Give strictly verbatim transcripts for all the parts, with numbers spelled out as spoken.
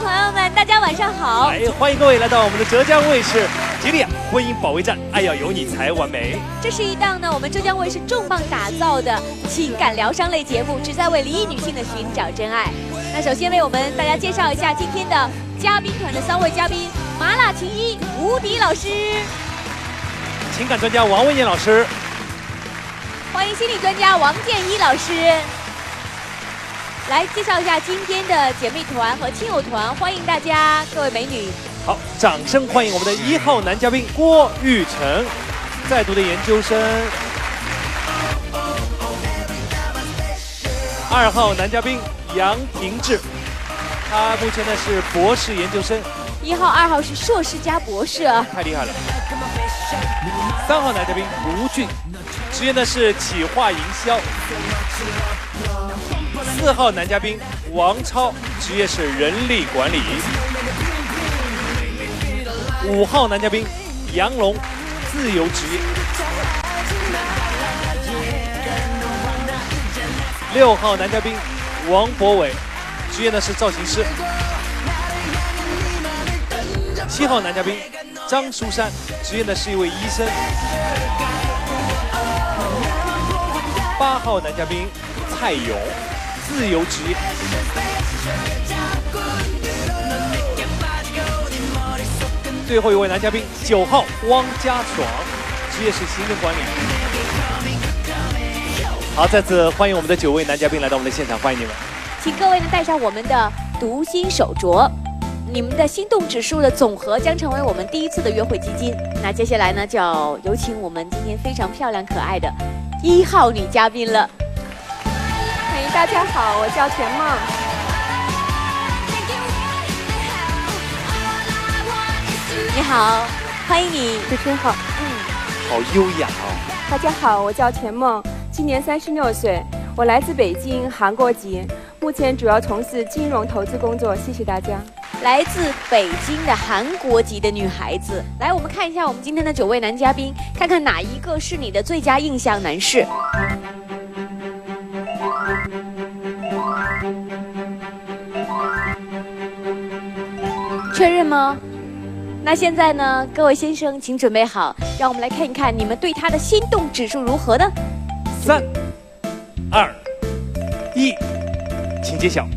朋友们，大家晚上好！ 来，欢迎各位来到我们的浙江卫视《吉利亚婚姻保卫战》，爱要有你才完美。 这是一档呢我们浙江卫视重磅打造的情感疗伤类节目，旨在为离异女性的寻找真爱。那首先为我们大家介绍一下今天的嘉宾团的三位嘉宾：麻辣情医吴迪老师， 情感专家王文艳老师， 欢迎心理专家王建一老师。来介绍一下今天的姐妹团和亲友团，欢迎大家，各位美女。 好，掌声欢迎我们的一号男嘉宾郭玉成，在读的研究生；二号男嘉宾杨廷志，他目前呢是博士研究生； 一号、二号是硕士加博士啊， 太厉害了。三号男嘉宾吴俊，职业呢是企划营销。四号男嘉宾王超，职业是人力管理。五号男嘉宾杨龙，自由职业。六号男嘉宾王博伟，职业呢是造型师。七号男嘉宾张淑珊，职业呢是一位医生。八号男嘉宾蔡勇，自由职业。最后一位男嘉宾九号汪家爽，职业是行政管理。好，再次欢迎我们的九位男嘉宾来到我们的现场，欢迎你们。 请各位呢带上我们的读心手镯，你们的心动指数的总和将成为我们第一次的约会基金。那接下来呢，就要有请我们今天非常漂亮可爱的一号女嘉宾了。 哎，大家好，我叫田梦。 你好，欢迎你， 主持人好。 嗯， 好优雅哦。 大家好，我叫田梦，今年三十六岁，我来自北京，韩国籍，目前主要从事金融投资工作。谢谢大家。 来自北京的韩国籍的女孩子，来，我们看一下我们今天的九位男嘉宾，看看哪一个是你的最佳印象男士。确认吗？那现在呢，各位先生，请准备好，让我们来看一看你们对他的心动指数如何呢？ 三、二、一，请揭晓。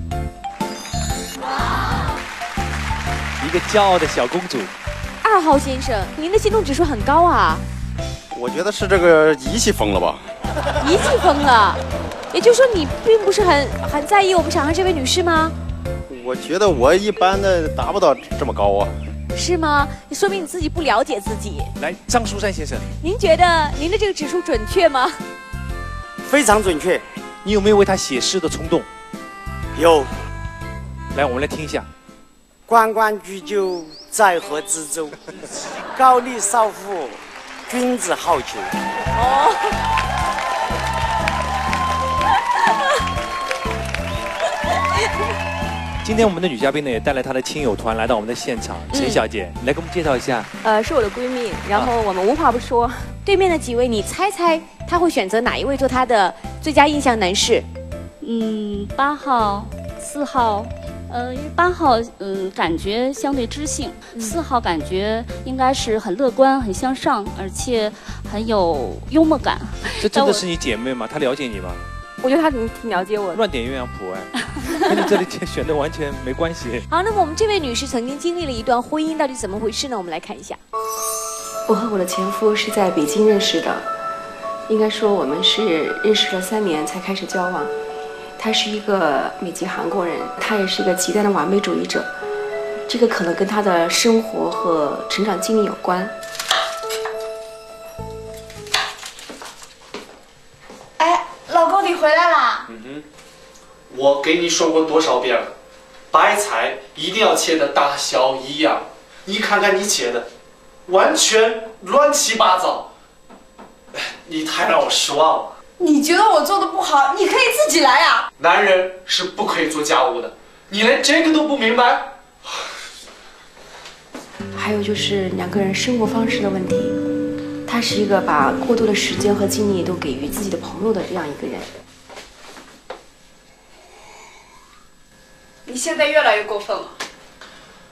一个骄傲的小公主。 二号先生，您的心动指数很高啊。 我觉得是这个仪器疯了吧？ 仪器疯了，也就是说你并不是很很在意我们场上这位女士吗？ 我觉得我一般的达不到这么高啊。 是吗？说明你自己不了解自己。 来，张淑珊先生， 您觉得您的这个指数准确吗？ 非常准确。 你有没有为他写诗的冲动？ 有。 来，我们来听一下。 关关雎鸠，在河之洲。高丽少妇，君子好逑。 哦。 今天我们的女嘉宾呢也带来她的亲友团来到我们的现场。陈小姐，你来给我们介绍一下。 呃，是我的闺蜜，然后我们无话不说。 对面的几位，你猜猜她会选择哪一位做她的最佳印象男士？ 嗯，八号、四号。呃，因为八号，嗯，感觉相对知性；四、嗯、号感觉应该是很乐观、很向上，而且很有幽默感。 这真的是你姐妹吗？她了解你吗？ 我觉得她挺挺了解我的。 乱点鸳鸯谱哎，跟你这里选的完全没关系。 好，那么我们这位女士曾经经历了一段婚姻，到底怎么回事呢？我们来看一下。 我和我的前夫是在北京认识的，应该说我们是认识了三年才开始交往。他是一个美籍韩国人，他也是一个极端的完美主义者，这个可能跟他的生活和成长经历有关。 哎，老公，你回来啦？ 嗯哼，我给你说过多少遍了，白菜一定要切的大小一样。你看看你切的，完全乱七八糟，你太让我失望了。 你觉得我做的不好，你可以自己来啊！ 男人是不可以做家务的，你连这个都不明白。 还有就是两个人生活方式的问题，他是一个把过多的时间和精力都给予自己的朋友的这样一个人。 你现在越来越过分了。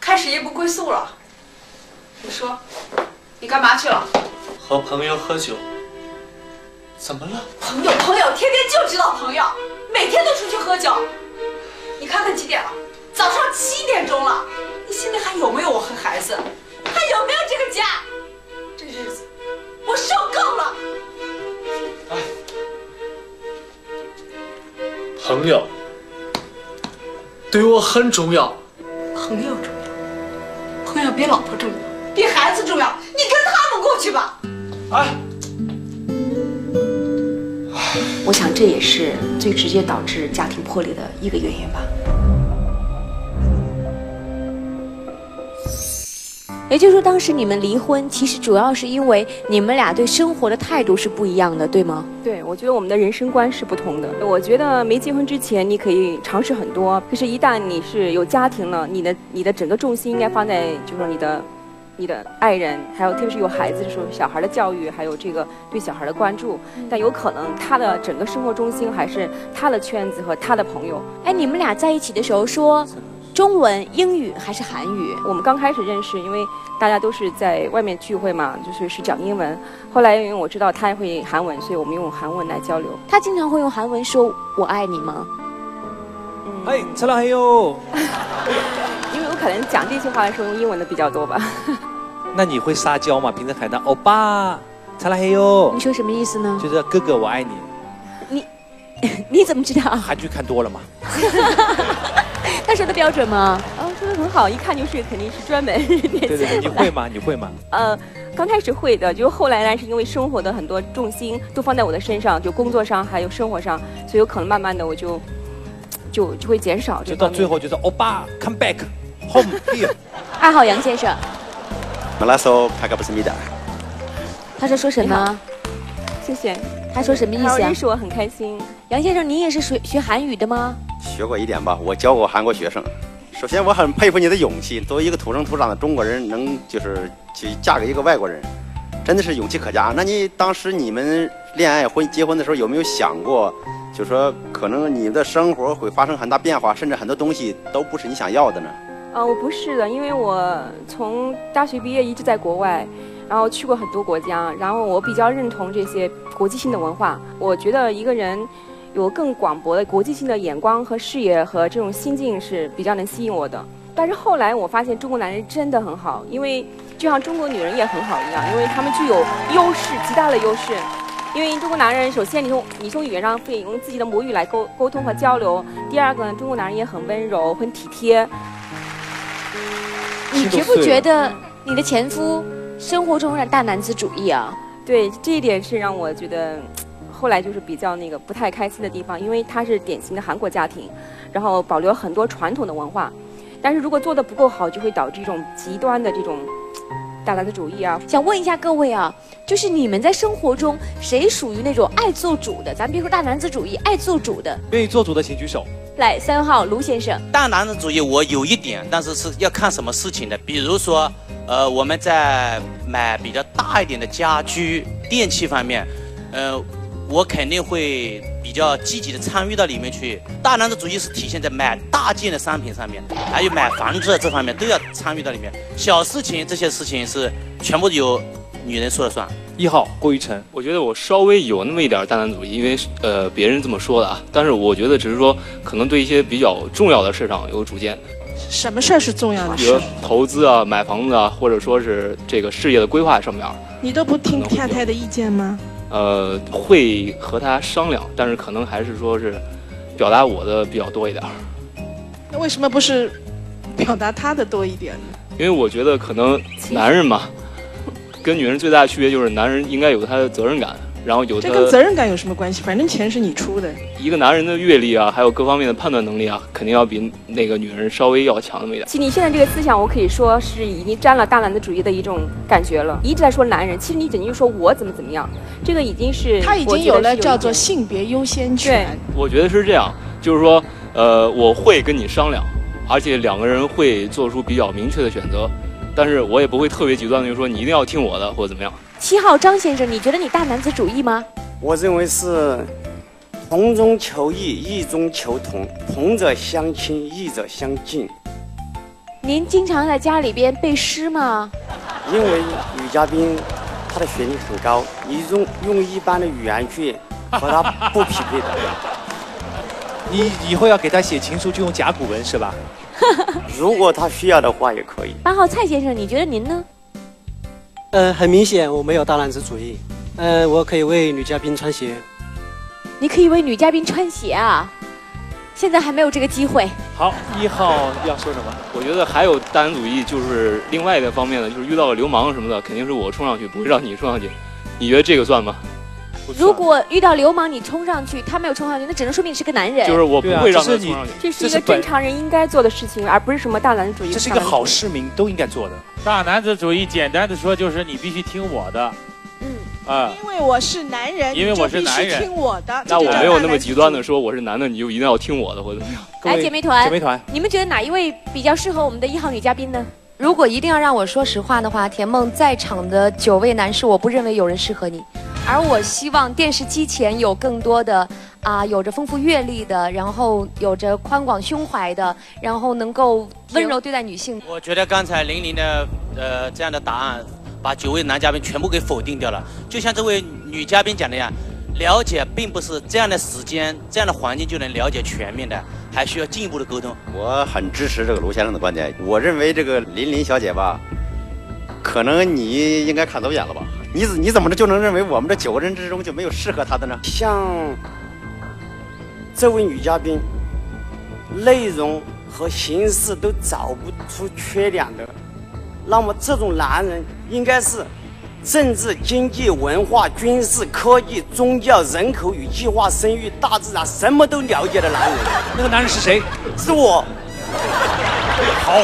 开始夜不归宿了。你说，你干嘛去了？ 和朋友喝酒。怎么了？ 朋友，朋友，天天就知道朋友，每天都出去喝酒。你看看几点了？早上七点钟了。你心里还有没有我和孩子？还有没有这个家？这日子，我受够了。 哎，朋友对我很重要。 朋友重要，朋友比老婆重要，比孩子重要。你跟他们过去吧。 哎。 我想这也是最直接导致家庭破裂的一个原因吧。 也就是说，当时你们离婚，其实主要是因为你们俩对生活的态度是不一样的，对吗？ 对，我觉得我们的人生观是不同的。我觉得没结婚之前你可以尝试很多，可是一旦你是有家庭了，你的你的整个重心应该放在就是说你的。你的爱人，还有特别是有孩子的时候，小孩的教育，还有这个对小孩的关注，但有可能他的整个生活中心还是他的圈子和他的朋友。 哎，你们俩在一起的时候说中文、英语还是韩语？ 我们刚开始认识，因为大家都是在外面聚会嘛，就是是讲英文。后来因为我知道他也会韩文，所以我们用韩文来交流。 他经常会用韩文说我爱你吗？ 嗯，哎，사랑해요。 因为我可能讲这句话的时候用英文的比较多吧。 那你会撒娇吗？平时喊他欧巴，사랑해요。 你说什么意思呢？ 就是哥哥我爱你。 你你怎么知道？ 韩剧看多了嘛。 他说的标准吗？ 哦，说的很好，一看就是肯定是专门练习。 对对对，你会吗？你会吗？ 呃，刚开始会的，就后来呢，是因为生活的很多重心都放在我的身上，就工作上还有生活上，所以有可能慢慢的我就就就会减少。 就到最后就是欧巴 come back home here。 二号杨先生。 Malaso Pagabusmida。 他说说什么？ 谢谢。 他说什么意思啊？ 认识我很开心。 杨先生，您也是学学韩语的吗？ 学过一点吧，我教过韩国学生。首先，我很佩服你的勇气，作为一个土生土长的中国人，能就是去嫁给一个外国人，真的是勇气可嘉。那你当时你们恋爱婚结婚的时候，有没有想过，就说可能你的生活会发生很大变化，甚至很多东西都不是你想要的呢？ 呃，我不是的，因为我从大学毕业一直在国外，然后去过很多国家，然后我比较认同这些国际性的文化。我觉得一个人有更广博的国际性的眼光和视野和这种心境是比较能吸引我的。但是后来我发现中国男人真的很好，因为就像中国女人也很好一样，因为他们具有优势，极大的优势。因为中国男人，首先你从你从语言上可以用自己的母语来沟沟通和交流。第二个呢，中国男人也很温柔，很体贴。 你觉不觉得你的前夫生活中有点大男子主义啊？ 对，这一点是让我觉得后来就是比较那个不太开心的地方，因为他是典型的韩国家庭，然后保留很多传统的文化，但是如果做得不够好，就会导致一种极端的这种大男子主义啊。 想问一下各位啊，就是你们在生活中谁属于那种爱做主的？咱别说大男子主义，爱做主的， 愿意做主的请举手。 来，三号卢先生。 大男子主义我有一点，但是是要看什么事情的。比如说，呃，我们在买比较大一点的家居电器方面，呃，我肯定会比较积极的参与到里面去。大男子主义是体现在买大件的商品上面，还有买房子这方面都要参与到里面。小事情这些事情是全部由女人说了算。 一号郭玉成， 我觉得我稍微有那么一点大男子主义，因为呃别人这么说的啊，但是我觉得只是说可能对一些比较重要的事上有主见。 什么事儿是重要的事？ 比如投资啊、买房子啊，或者说是这个事业的规划上面， 你都不听太太的意见吗？ 呃，会和他商量，但是可能还是说是表达我的比较多一点。 那为什么不是表达他的多一点呢？ 因为我觉得可能男人嘛。跟女人最大的区别就是男人应该有他的责任感，然后有他这跟责任感有什么关系？反正钱是你出的。 一个男人的阅历啊，还有各方面的判断能力啊，肯定要比那个女人稍微要强那么一点。 其实你现在这个思想，我可以说是已经沾了大男子主义的一种感觉了。你一直在说男人，其实你整天就说我怎么怎么样，这个已经是他已经有了叫做性别优先权。 我觉得是这样，就是说，呃，我会跟你商量，而且两个人会做出比较明确的选择。但是我也不会特别极端的，就是说你一定要听我的或者怎么样。 七号张先生，你觉得你大男子主义吗？ 我认为是同中求异，异中求同，同者相亲，异者相近。 您经常在家里边背诗吗？ 因为女嘉宾她的学历很高，你用用一般的语言去和她不匹配的。 你以后要给她写情书就用甲骨文是吧？ 如果她需要的话也可以。 八号蔡先生，你觉得您呢？ 呃，很明显我没有大男子主义。呃，我可以为女嘉宾穿鞋。 你可以为女嘉宾穿鞋啊？现在还没有这个机会。 好，一号要说什么？ 我觉得还有大男子主义，就是另外一个方面的，就是遇到了流氓什么的，肯定是我冲上去，不会让你冲上去。你觉得这个算吗？ 如果遇到流氓，你冲上去，他没有冲上去，那只能说明你是个男人。 就是我不会让他冲上去。 这是一个正常人应该做的事情，而不是什么大男子主义。 这是一个好市民都应该做的。 大男子主义，简单的说就是你必须听我的。 嗯啊， 因为我是男人， 因为我是男人， 你就必须听我的。 那我没有那么极端的说我是男的，你就一定要听我的，或者怎么样？ 来，姐妹团， 姐妹团， 你们觉得哪一位比较适合我们的一号女嘉宾呢？ 如果一定要让我说实话的话，田梦在场的九位男士，我不认为有人适合你。而我希望电视机前有更多的啊、呃，有着丰富阅历的，然后有着宽广胸怀的，然后能够温柔对待女性。 我觉得刚才玲玲的呃这样的答案，把九位男嘉宾全部给否定掉了。就像这位女嘉宾讲的呀，了解并不是这样的时间、这样的环境就能了解全面的，还需要进一步的沟通。 我很支持这个卢先生的观点。我认为这个林林小姐吧，可能你应该看走眼了吧？你你怎么就能认为我们这九个人之中就没有适合她的呢？ 像这位女嘉宾，内容和形式都找不出缺点的，那么这种男人应该是政治、经济、文化、军事、科技、宗教、人口与计划生育、大自然什么都了解的男人。 那个男人是谁？ 是我。 好。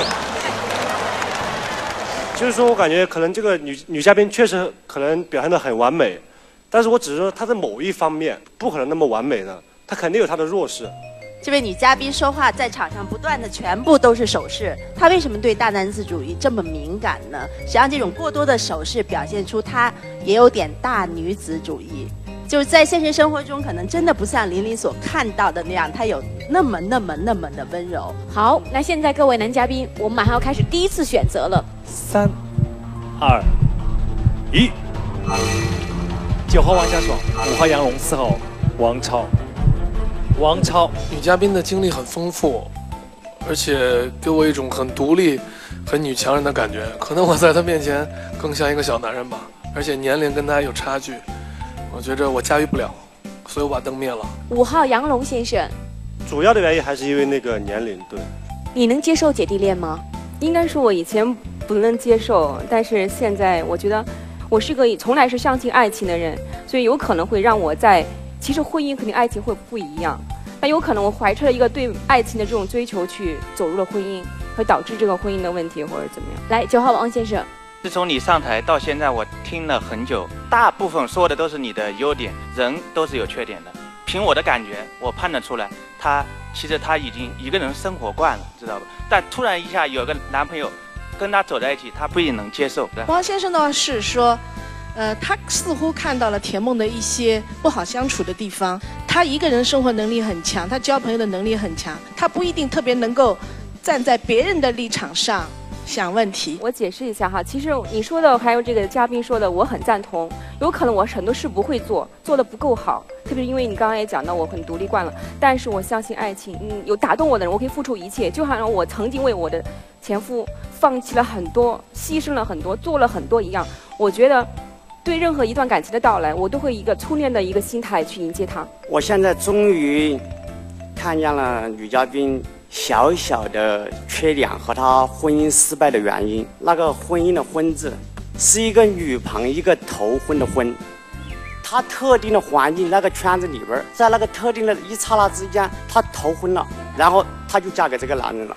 就是说我感觉可能这个女女嘉宾确实可能表现得很完美，但是我只是说她在某一方面不可能那么完美的，她肯定有她的弱势。 这位女嘉宾说话在场上不断的全部都是手势，她为什么对大男子主义这么敏感呢？实际上这种过多的手势表现出她也有点大女子主义，就是在现实生活中可能真的不像林林所看到的那样，她有那么那么那么的温柔。 好，那现在各位男嘉宾，我们马上要开始第一次选择了。 三、二、一。九号王家爽，五号杨龙，四号王超。王超， 女嘉宾的经历很丰富，而且给我一种很独立、很女强人的感觉。可能我在她面前更像一个小男人吧，而且年龄跟她有差距，我觉着我驾驭不了，所以我把灯灭了。 五号杨龙先生， 主要的原因还是因为那个年龄。对， 你能接受姐弟恋吗？ 应该说我以前不能接受，但是现在我觉得我是个从来是相信爱情的人，所以有可能会让我在其实婚姻肯定爱情会不一样，但有可能我怀揣了一个对爱情的这种追求去走入了婚姻，会导致这个婚姻的问题或者怎么样。 来，九号王先生， 自从你上台到现在，我听了很久，大部分说的都是你的优点，人都是有缺点的。凭我的感觉，我判断出来，他其实他已经一个人生活惯了，知道吧？但突然一下有个男朋友跟他走在一起，他不一定能接受。 王先生呢是说，呃，他似乎看到了田梦的一些不好相处的地方。他一个人生活能力很强，他交朋友的能力很强，他不一定特别能够站在别人的立场上想问题。 我解释一下哈，其实你说的还有这个嘉宾说的，我很赞同。有可能我很多事不会做，做得不够好，特别是因为你刚刚也讲到我很独立惯了，但是我相信爱情，嗯，有打动我的人，我可以付出一切，就好像我曾经为我的前夫放弃了很多，牺牲了很多，做了很多一样。我觉得对任何一段感情的到来，我都会以一个初恋的一个心态去迎接它。 我现在终于看见了女嘉宾小小的缺点和她婚姻失败的原因。那个婚姻的婚字是一个女旁一个头婚的婚，她特定的环境那个圈子里边，在那个特定的一刹那之间，她头婚了，然后她就嫁给这个男人了。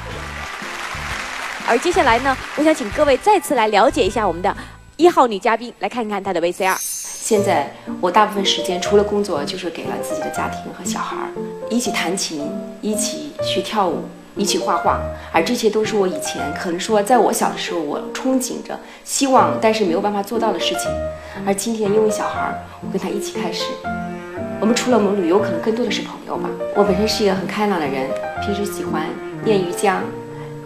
而接下来呢，我想请各位再次来了解一下我们的一号女嘉宾，来看看她的 V C R。 现在我大部分时间除了工作，就是给了自己的家庭和小孩，一起弹琴，一起去跳舞，一起画画，而这些都是我以前可能说在我小的时候我憧憬着、希望但是没有办法做到的事情。而今天因为小孩，我跟他一起开始。我们除了我们旅游，可能更多的是朋友吧。我本身是一个很开朗的人，平时喜欢练瑜伽，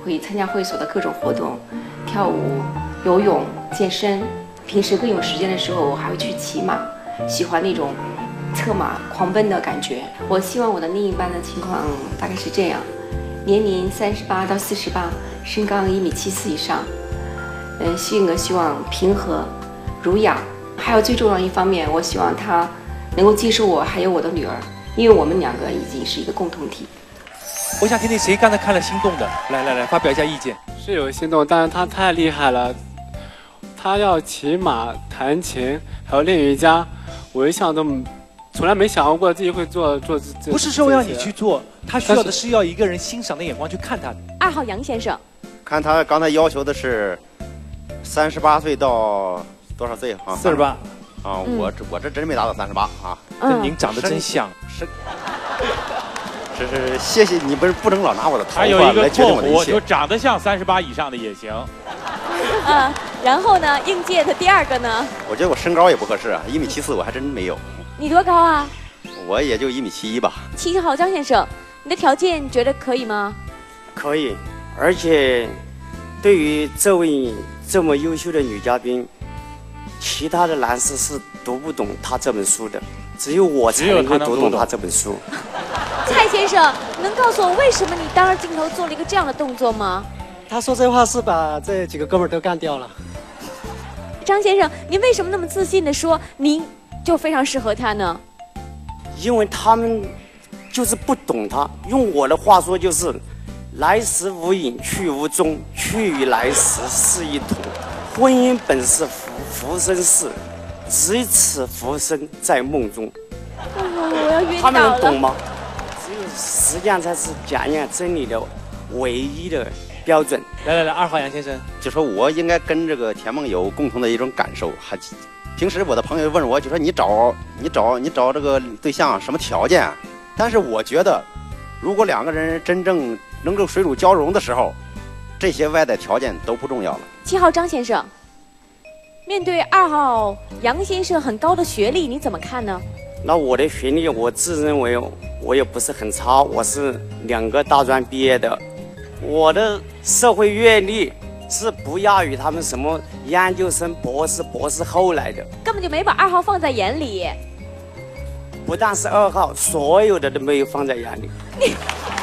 会参加会所的各种活动，跳舞、游泳、健身。平时更有时间的时候，我还会去骑马，喜欢那种策马狂奔的感觉。我希望我的另一半的情况大概是这样：年龄三十八到四十八，身高一米七四以上，嗯，性格希望平和、儒雅。还有最重要一方面，我希望他能够接受我，还有我的女儿，因为我们两个已经是一个共同体。 我想听听谁刚才看了心动的，来来来，发表一下意见。 是有心动，但是他太厉害了，他要骑马、弹琴，还有练瑜伽，我一向都从来没想过自己会做做这。 不是说让你去做，他需要的是要一个人欣赏的眼光去看他的。 二号杨先生， 看他刚才要求的是三十八岁到多少岁啊？ 四十八。 啊，我这我这真没达到三十八啊。 跟您长得真像。 是。是是，谢谢你，不是不能老拿我的头发还有一个来决定我的一括弧， 切。 就长得像三十八以上的也行。 啊，然后呢，应届的第二个呢？ 我觉得我身高也不合适啊，一米七四我还真没有。 你多高啊？ 我也就一米七一吧。 七号张先生，你的条件觉得可以吗？ 可以，而且对于这位这么优秀的女嘉宾，其他的男士是读不懂她这本书的，只有我才能够读懂她这本书。 蔡先生，能告诉我为什么你当着镜头做了一个这样的动作吗？ 他说这话是把这几个哥们儿都干掉了。 张先生，您为什么那么自信的说您就非常适合他呢？ 因为他们就是不懂他，用我的话说就是来时无影去无踪，去与来时是一同。婚姻本是浮浮生事，只此浮生在梦中。 我要晕倒了。 他们能懂吗？只有实践才是检验真理的唯一的标准。 来来来，二号杨先生， 就说我应该跟这个田梦有共同的一种感受。还平时我的朋友问我，就说你找你找你找这个对象什么条件？但是我觉得，如果两个人真正能够水乳交融的时候，这些外在条件都不重要了。 七号张先生，面对二号杨先生很高的学历，你怎么看呢？ 那我的学历，我自认为我也不是很差，我是两个大专毕业的，我的社会阅历是不亚于他们什么研究生、博士、博士后来的， 根本就没把二号放在眼里。 不但是二号，所有的都没有放在眼里。你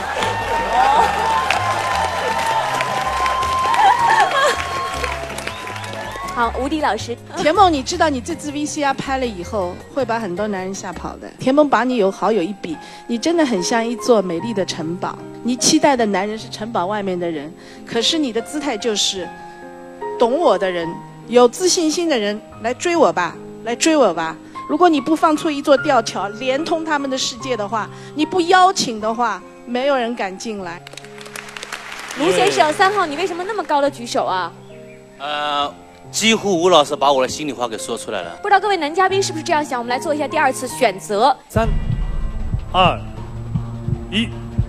好，吴迪老师， 田梦，你知道你这支 V C R 拍了以后，会把很多男人吓跑的。田梦把你有好友一比，你真的很像一座美丽的城堡。你期待的男人是城堡外面的人，可是你的姿态就是懂我的人，有自信心的人来追我吧，来追我吧。如果你不放出一座吊桥，连通他们的世界的话，你不邀请的话，没有人敢进来。 卢先生，三号，你为什么那么高的举手啊？ 呃。几乎吴老师把我的心里话给说出来了。 不知道各位男嘉宾是不是这样想？我们来做一下第二次选择。 三、二、一。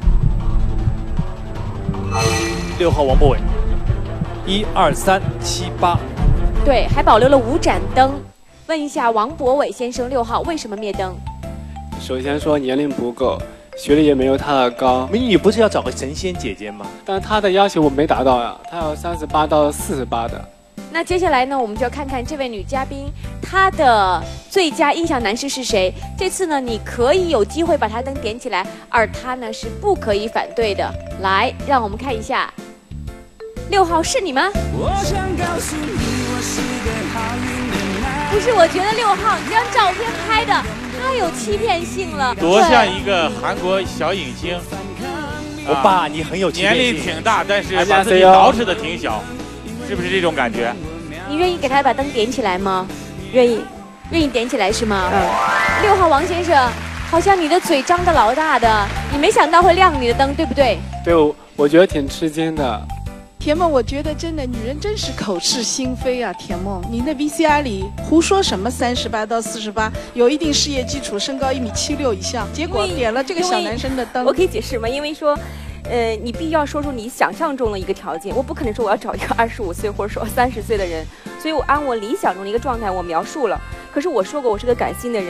六号王博伟，一二三七八。 对，还保留了五盏灯。问一下王博伟先生，六号为什么灭灯？ 首先说年龄不够，学历也没有他的高。 美女不是要找个神仙姐姐吗？ 但是他的要求我没达到呀，他要三十八到四十八的。 那接下来呢，我们就要看看这位女嘉宾她的最佳印象男士是谁。这次呢，你可以有机会把她灯点起来，而她呢是不可以反对的。来，让我们看一下，六号是你吗？我想告诉你，我是个好运的男。不是，我觉得六号你这张照片拍的太有欺骗性了， 多像一个韩国小影星。 我爸，你很有欺骗性， 年龄挺大，但是把自己捯饬的挺小。是不是这种感觉？ 你愿意给他把灯点起来吗？愿意，愿意点起来是吗？嗯。六号王先生，好像你的嘴张得老大的，你没想到会亮你的灯，对不对？ 对，我我觉得挺吃惊的。 田梦，我觉得真的女人真是口是心非啊！田梦，你那 V C R 里胡说什么三十八到四十八，有一定事业基础，身高一米七六以上，结果点了这个小男生的灯。 我可以解释吗？因为说。呃，你必须要说出你想象中的一个条件，我不可能说我要找一个二十五岁或者说三十岁的人，所以我按我理想中的一个状态我描述了。可是我说过我是个感性的人，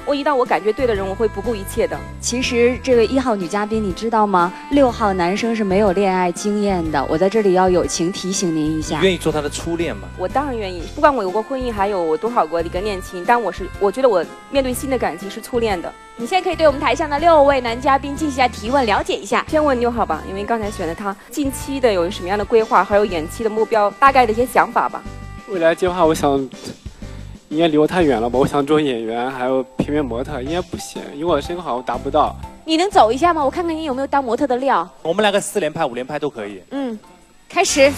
我一旦我感觉对的人，我会不顾一切的。 其实这位一号女嘉宾，你知道吗？六号男生是没有恋爱经验的，我在这里要友情提醒您一下。 你愿意做他的初恋吗？ 我当然愿意，不管我有过婚姻，还有我多少个一个恋情，但我是我觉得我面对新的感情是初恋的。 你现在可以对我们台上的六位男嘉宾进行一下提问，了解一下。 先问六号吧，因为刚才选了他，近期的有什么样的规划，还有远期的目标，大概的一些想法吧。 未来计划，我想应该离我太远了吧？我想做演员，还有平面模特，应该不行，因为我的身高好像达不到。 你能走一下吗？我看看你有没有当模特的料。 我们来个四连拍、五连拍都可以。 嗯，开始。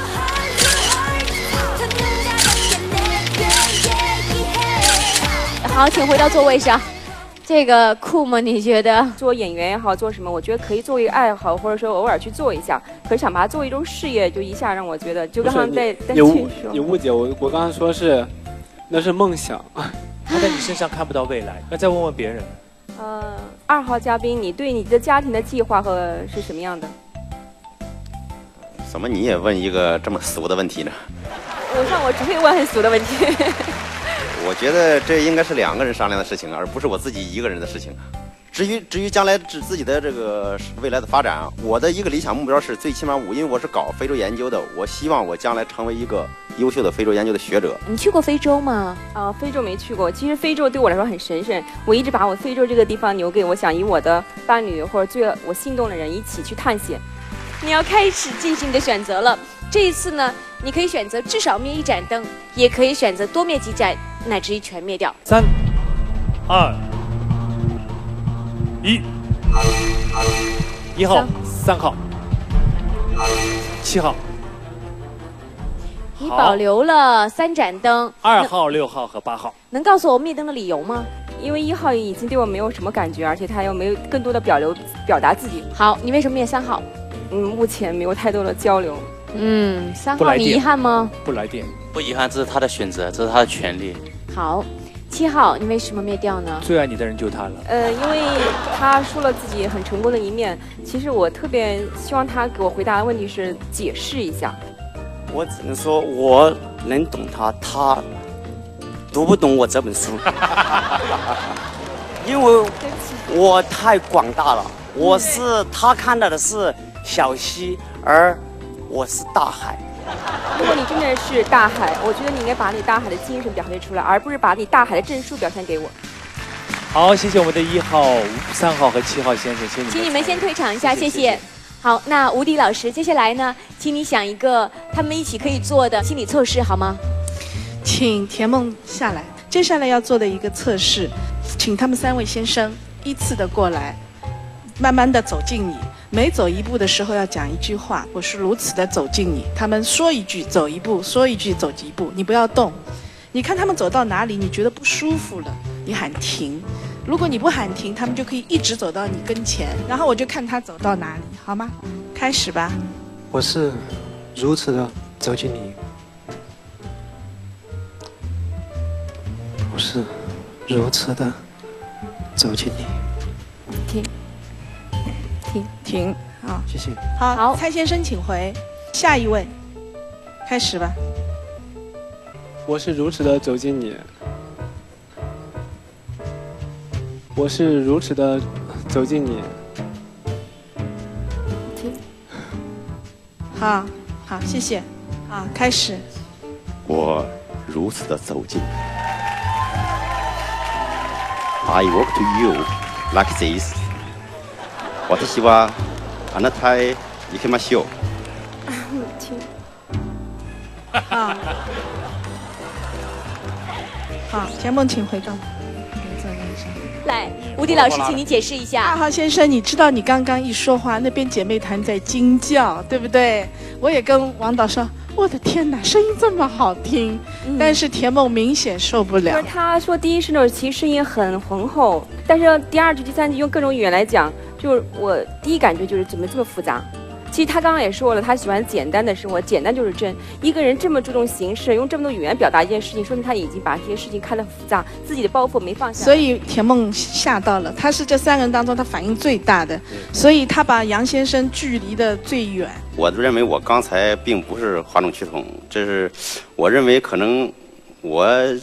好，请回到座位上。这个酷吗？你觉得做演员也好，做什么，我觉得可以作为爱好，或者说偶尔去做一下。可是想把它作为一种事业，就一下让我觉得，就刚刚在在你误你误解我，我刚刚说是那是梦想。 他在你身上看不到未来，那再问问别人。 呃，二号嘉宾，你对你的家庭的计划和是什么样的？ 怎么你也问一个这么俗的问题呢？ 我看我只会问很俗的问题。 我觉得这应该是两个人商量的事情，而不是我自己一个人的事情。至于至于将来自自己的这个未来的发展，我的一个理想目标是，最起码我因为我是搞非洲研究的，我希望我将来成为一个优秀的非洲研究的学者。 你去过非洲吗？ 啊、呃，非洲没去过。其实非洲对我来说很神圣，我一直把我非洲这个地方留给我想以我的伴侣或者最我心动的人一起去探险。 你要开始进行你的选择了。这一次呢，你可以选择至少灭一盏灯，也可以选择多灭几盏，乃至于全灭掉。 三、二、一，一号、三号、七号。 你保留了三盏灯。 二号、六号和八号。 能告诉我灭灯的理由吗？ 因为一号已经对我没有什么感觉，而且他又没有更多的表流表达自己。 好，你为什么灭三号？ 嗯，目前没有太多的交流。 嗯，三号你遗憾吗？ 不来电。 不遗憾，这是他的选择，这是他的权利。 好，七号你为什么灭掉呢？ 最爱你的人就他了。 呃，因为他说了自己很成功的一面，其实我特别希望他给我回答的问题是解释一下。 我只能说我能懂他，他读不懂我这本书，因为我太广大了。我是他看到的是小溪，而我是大海。 如果你真的是大海，我觉得你应该把你大海的精神表现出来，而不是把你大海的证书表现给我。 好，谢谢我们的一号、三号和七号先生，请你们请你们先退场一下，谢谢。谢谢好，那吴迪老师，接下来呢，请你想一个他们一起可以做的心理测试，好吗？ 请田梦下来。接下来要做的一个测试，请他们三位先生依次的过来，慢慢的走近你。每走一步的时候要讲一句话，我是如此的走近你。他们说一句走一步，说一句走一步，你不要动。你看他们走到哪里，你觉得不舒服了，你喊停。如果你不喊停，他们就可以一直走到你跟前，然后我就看他走到哪里，好吗？开始吧。 我是如此的走近你，我是如此的走近你。 停，停，停，好， 谢谢。 好，好，蔡先生请回。下一位，开始吧。 我是如此的走近你。我是如此的走近你。 好，好，谢谢。好，开始。 我如此的走近。I walk to you like this。私はあなたへ行きましょう。 停。好。好，田梦，请回到座位上。 来，吴迪老师，请你解释一下。 二号先生，你知道你刚刚一说话，那边姐妹团在惊叫，对不对？我也跟王导说，我的天哪，声音这么好听，嗯、但是田梦明显受不了。 他说第一声的其实声音很浑厚，但是第二句、第三句用各种语言来讲，就是我第一感觉就是怎么这么复杂。其实他刚刚也说了，他喜欢简单的生活，简单就是真。一个人这么注重形式，用这么多语言表达一件事情，说明他已经把这些事情看得复杂，自己的包袱没放下。 所以田梦吓到了，他是这三个人当中他反应最大的，所以他把杨先生距离的最远。 我认为我刚才并不是哗众取宠，这是我认为可能我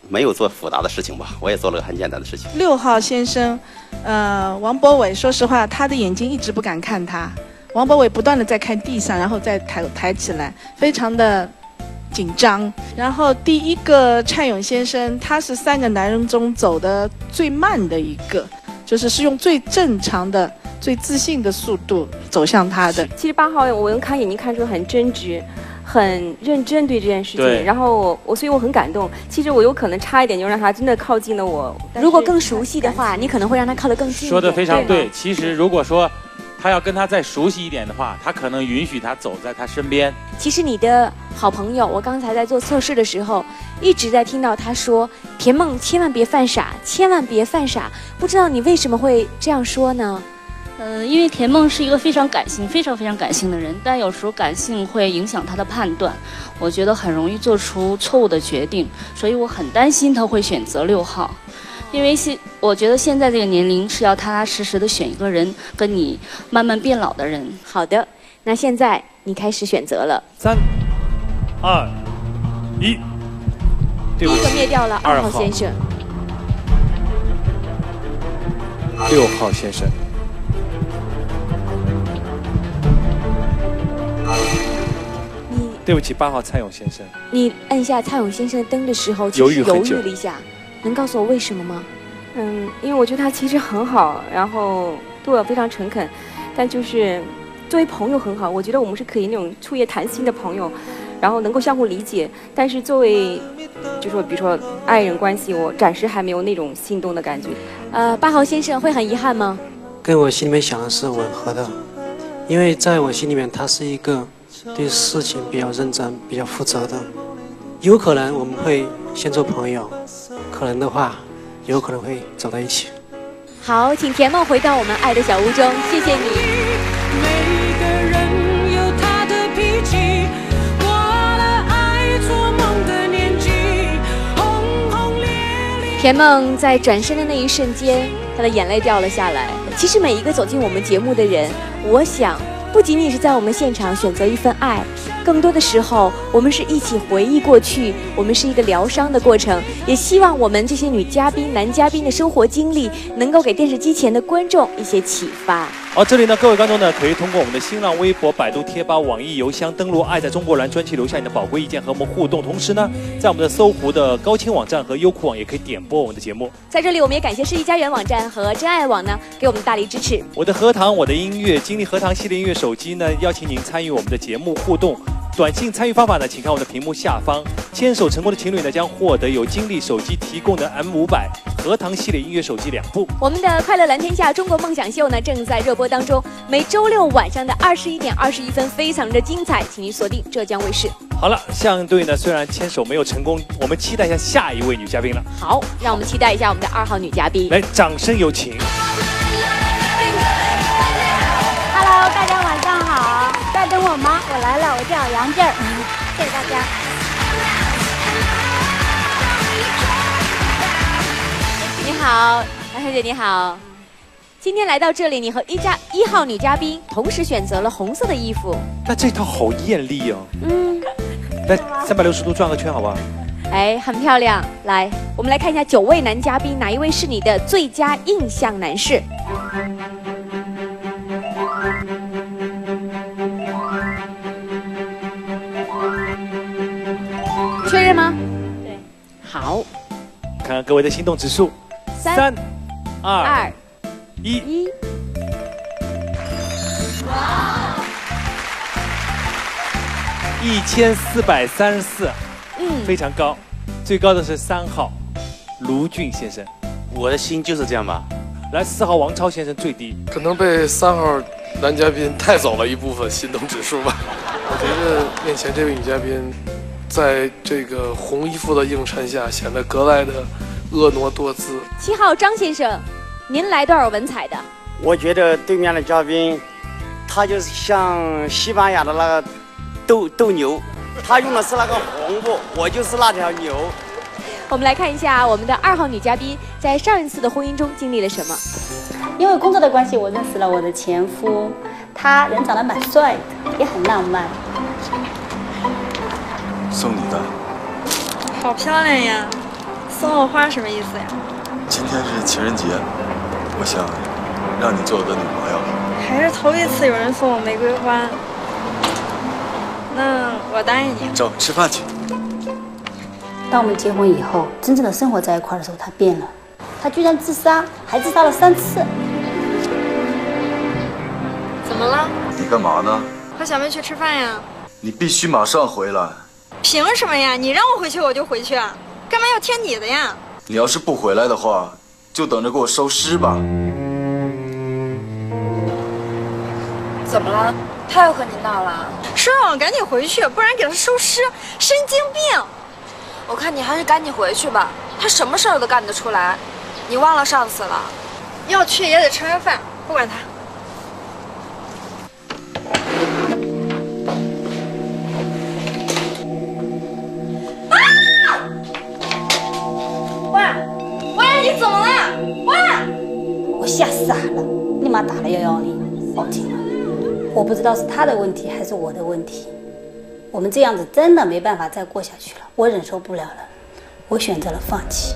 没有做复杂的事情吧，我也做了个很简单的事情。 六号先生，呃，王博伟，说实话，他的眼睛一直不敢看他。王博伟不断的在看地上，然后再抬抬起来，非常的紧张。然后第一个蔡勇先生，他是三个男人中走的最慢的一个，就是是用最正常的、最自信的速度走向他的。 其实八号我用看眼睛看出很真挚。很认真对这件事对情，然后我我所以我很感动。其实我有可能差一点就让他真的靠近了我。 如果更熟悉的话，你可能会让他靠得更近一点。 说的非常对对。其实如果说他要跟他再熟悉一点的话，他可能允许他走在他身边。 其实你的好朋友，我刚才在做测试的时候，一直在听到他说：“田梦，千万别犯傻，千万别犯傻。”不知道你为什么会这样说呢？ 呃，因为田梦是一个非常感性、非常非常感性的人，但有时候感性会影响他的判断，我觉得很容易做出错误的决定，所以我很担心他会选择六号，因为现我觉得现在这个年龄是要踏踏实实的选一个人跟你慢慢变老的人。 好的，那现在你开始选择了。 三、二、一， 第一个灭掉了二号先生， 六号先生。对不起，八号蔡勇先生。 你按下蔡勇先生的灯的时候，其实犹豫了一下，能告诉我为什么吗？ 嗯，因为我觉得他其实很好，然后对我非常诚恳，但就是作为朋友很好，我觉得我们是可以那种触叶谈心的朋友，然后能够相互理解。但是作为就说比如说爱人关系，我暂时还没有那种心动的感觉。 呃，八号先生会很遗憾吗？ 跟我心里面想的是吻合的，因为在我心里面他是一个对事情比较认真、比较负责的。有可能我们会先做朋友，可能的话，有可能会走到一起。 好，请田梦回到我们爱的小屋中，谢谢你。 每个人有他的脾气，过了爱做梦的年纪，轰轰烈烈。 田梦在转身的那一瞬间，她的眼泪掉了下来。其实每一个走进我们节目的人，我想不仅仅是在我们现场选择一份爱，更多的时候我们是一起回忆过去，我们是一个疗伤的过程。也希望我们这些女嘉宾、男嘉宾的生活经历能够给电视机前的观众一些启发。 好，这里呢，各位观众呢，可以通过我们的新浪微博、百度贴吧、网易邮箱登录“爱在中国”栏专辑，留下你的宝贵意见和我们互动。同时呢，在我们的搜狐的高清网站和优酷网也可以点播我们的节目。 在这里，我们也感谢世纪佳缘网站和真爱网呢，给我们大力支持。 我的荷塘，我的音乐，经历荷塘系列音乐手机呢，邀请您参与我们的节目互动。短信参与方法呢，请看我的屏幕下方。牵手成功的情侣呢，将获得由金立手机提供的 M 五百 荷塘系列音乐手机两部。 我们的快乐蓝天下中国梦想秀呢，正在热播当中，每周六晚上的二十一点二十一分，非常的精彩，请您锁定浙江卫视。 好了，相对呢，虽然牵手没有成功，我们期待一下下一位女嘉宾了。 好，让我们期待一下我们的二号女嘉宾。 来，掌声有请。 Hello， 大家晚上好，在等我吗？我来了，我叫杨静儿，谢谢大家。 你好，杨小姐你好。今天来到这里，你和一嘉一号女嘉宾同时选择了红色的衣服。 那这套好艳丽哦。 嗯。 来，三百六十度转个圈，好不好？ 哎，很漂亮。来，我们来看一下九位男嘉宾，哪一位是你的最佳印象男士？确认吗？ 对。 好。 看看各位的心动指数。 三、 二、 二一。 一。 哇！一千四百三十四， 嗯， 非常高。最高的是三号卢俊先生。 我的心就是这样吧。 来，四号王超先生最低。 可能被三号男嘉宾带走了一部分心动指数吧。我觉得面前这位女嘉宾，在这个红衣服的映衬下，显得格外的婀娜多姿。 七号张先生，您来段文采的。 我觉得对面的嘉宾，他就是像西班牙的那个斗斗牛，他用的是那个红布，我就是那条牛。 我们来看一下我们的二号女嘉宾在上一次的婚姻中经历了什么。 因为工作的关系，我认识了我的前夫，他人长得蛮帅的，也很浪漫。 送你的。 好漂亮呀！ 送我花什么意思呀？ 今天是情人节，我想让你做我的女朋友。 还是头一次有人送我玫瑰花。那我答应你。 走，吃饭去。 当我们结婚以后，真正的生活在一块儿的时候，他变了，他居然自杀，还自杀了三次。 怎么了？ 你干嘛呢？ 和小妹去吃饭呀。 你必须马上回来。 凭什么呀？你让我回去我就回去啊，干嘛要听你的呀？ 你要是不回来的话，就等着给我收尸吧。 怎么了？他又和你闹了？ 说让我赶紧回去，不然给他收尸，神经病！ 我看你还是赶紧回去吧，他什么事儿都干得出来。你忘了上次了？ 要去也得吃完饭，不管他。 喂喂，你怎么了？喂！我吓傻了，立马打了幺幺零，报警了。我不知道是他的问题还是我的问题。我们这样子真的没办法再过下去了，我忍受不了了，我选择了放弃。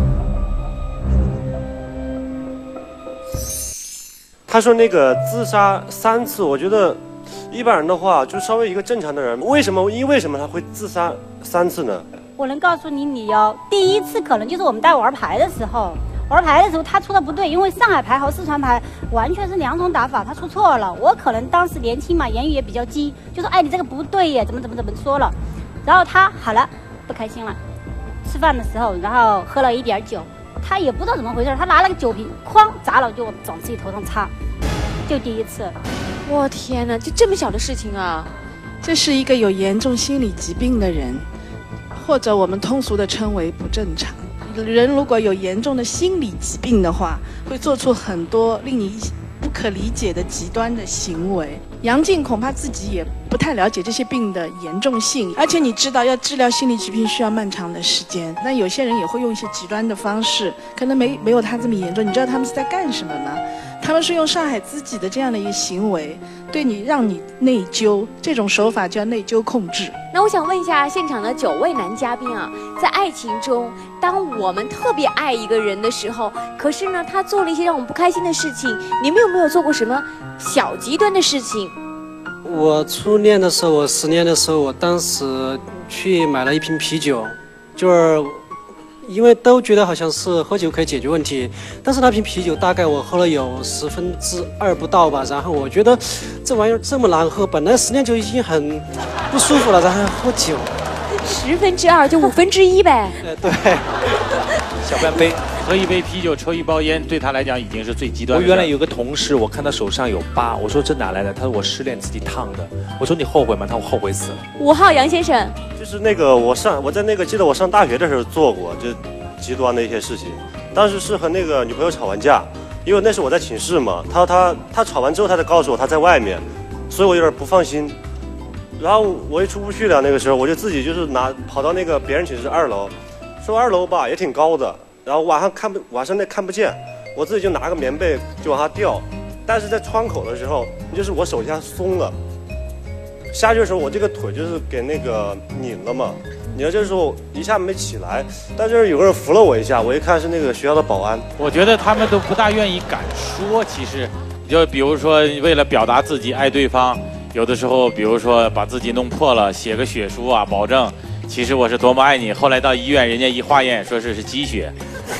他说那个自杀三次，我觉得一般人的话，就稍微一个正常的人，为什么因为什么他会自杀三次呢？ 我能告诉你理由，第一次可能就是我们在玩牌的时候，玩牌的时候他出的不对，因为上海牌和四川牌完全是两种打法，他出错了。我可能当时年轻嘛，言语也比较激，就说哎你这个不对耶，怎么怎么怎么说了。然后他好了，不开心了。吃饭的时候，然后喝了一点酒，他也不知道怎么回事，他拿了个酒瓶，哐砸了就往自己头上擦，就第一次。 我天哪，就这么小的事情啊！ 这是一个有严重心理疾病的人，或者我们通俗的称为不正常。人如果有严重的心理疾病的话，会做出很多令你不可理解的极端的行为。杨静恐怕自己也不太了解这些病的严重性，而且你知道要治疗心理疾病需要漫长的时间，那有些人也会用一些极端的方式，可能没没有他这么严重。你知道他们是在干什么吗？他们是用上海自己的这样的一个行为，对你让你内疚，这种手法叫内疚控制。 那我想问一下现场的九位男嘉宾啊，在爱情中，当我们特别爱一个人的时候，可是呢，他做了一些让我们不开心的事情，你们有没有做过什么小极端的事情？ 我初恋的时候，我十年的时候，我当时去买了一瓶啤酒，就是因为都觉得好像是喝酒可以解决问题，但是那瓶啤酒大概我喝了有十分之二不到吧，然后我觉得这玩意儿这么难喝，本来十年就已经很不舒服了，然后还喝酒， 十分之二就五分之一呗。 呃，对， 小半杯。 喝一杯啤酒，抽一包烟，对他来讲已经是最极端的。 我原来有个同事，我看他手上有疤，我说这哪来的？他说我失恋自己烫的。我说你后悔吗？他说我后悔死了。 五号杨先生， 就是那个我上我在那个记得我上大学的时候做过就极端的一些事情，当时是和那个女朋友吵完架，因为那时候我在寝室嘛，他他他吵完之后他才告诉我他在外面，所以我有点不放心。然后我也出不去了，那个时候我就自己就是拿跑到那个别人寝室二楼，说二楼吧也挺高的。然后晚上看不晚上那看不见，我自己就拿个棉被就往下掉，但是在窗口的时候，就是我手一下松了，下去的时候我这个腿就是给那个拧了嘛，拧了这时候一下没起来，但是有个人扶了我一下，我一看是那个学校的保安。 我觉得他们都不大愿意敢说，其实就比如说为了表达自己爱对方，有的时候比如说把自己弄破了，写个血书啊，保证其实我是多么爱你，后来到医院人家一化验说是是鸡血。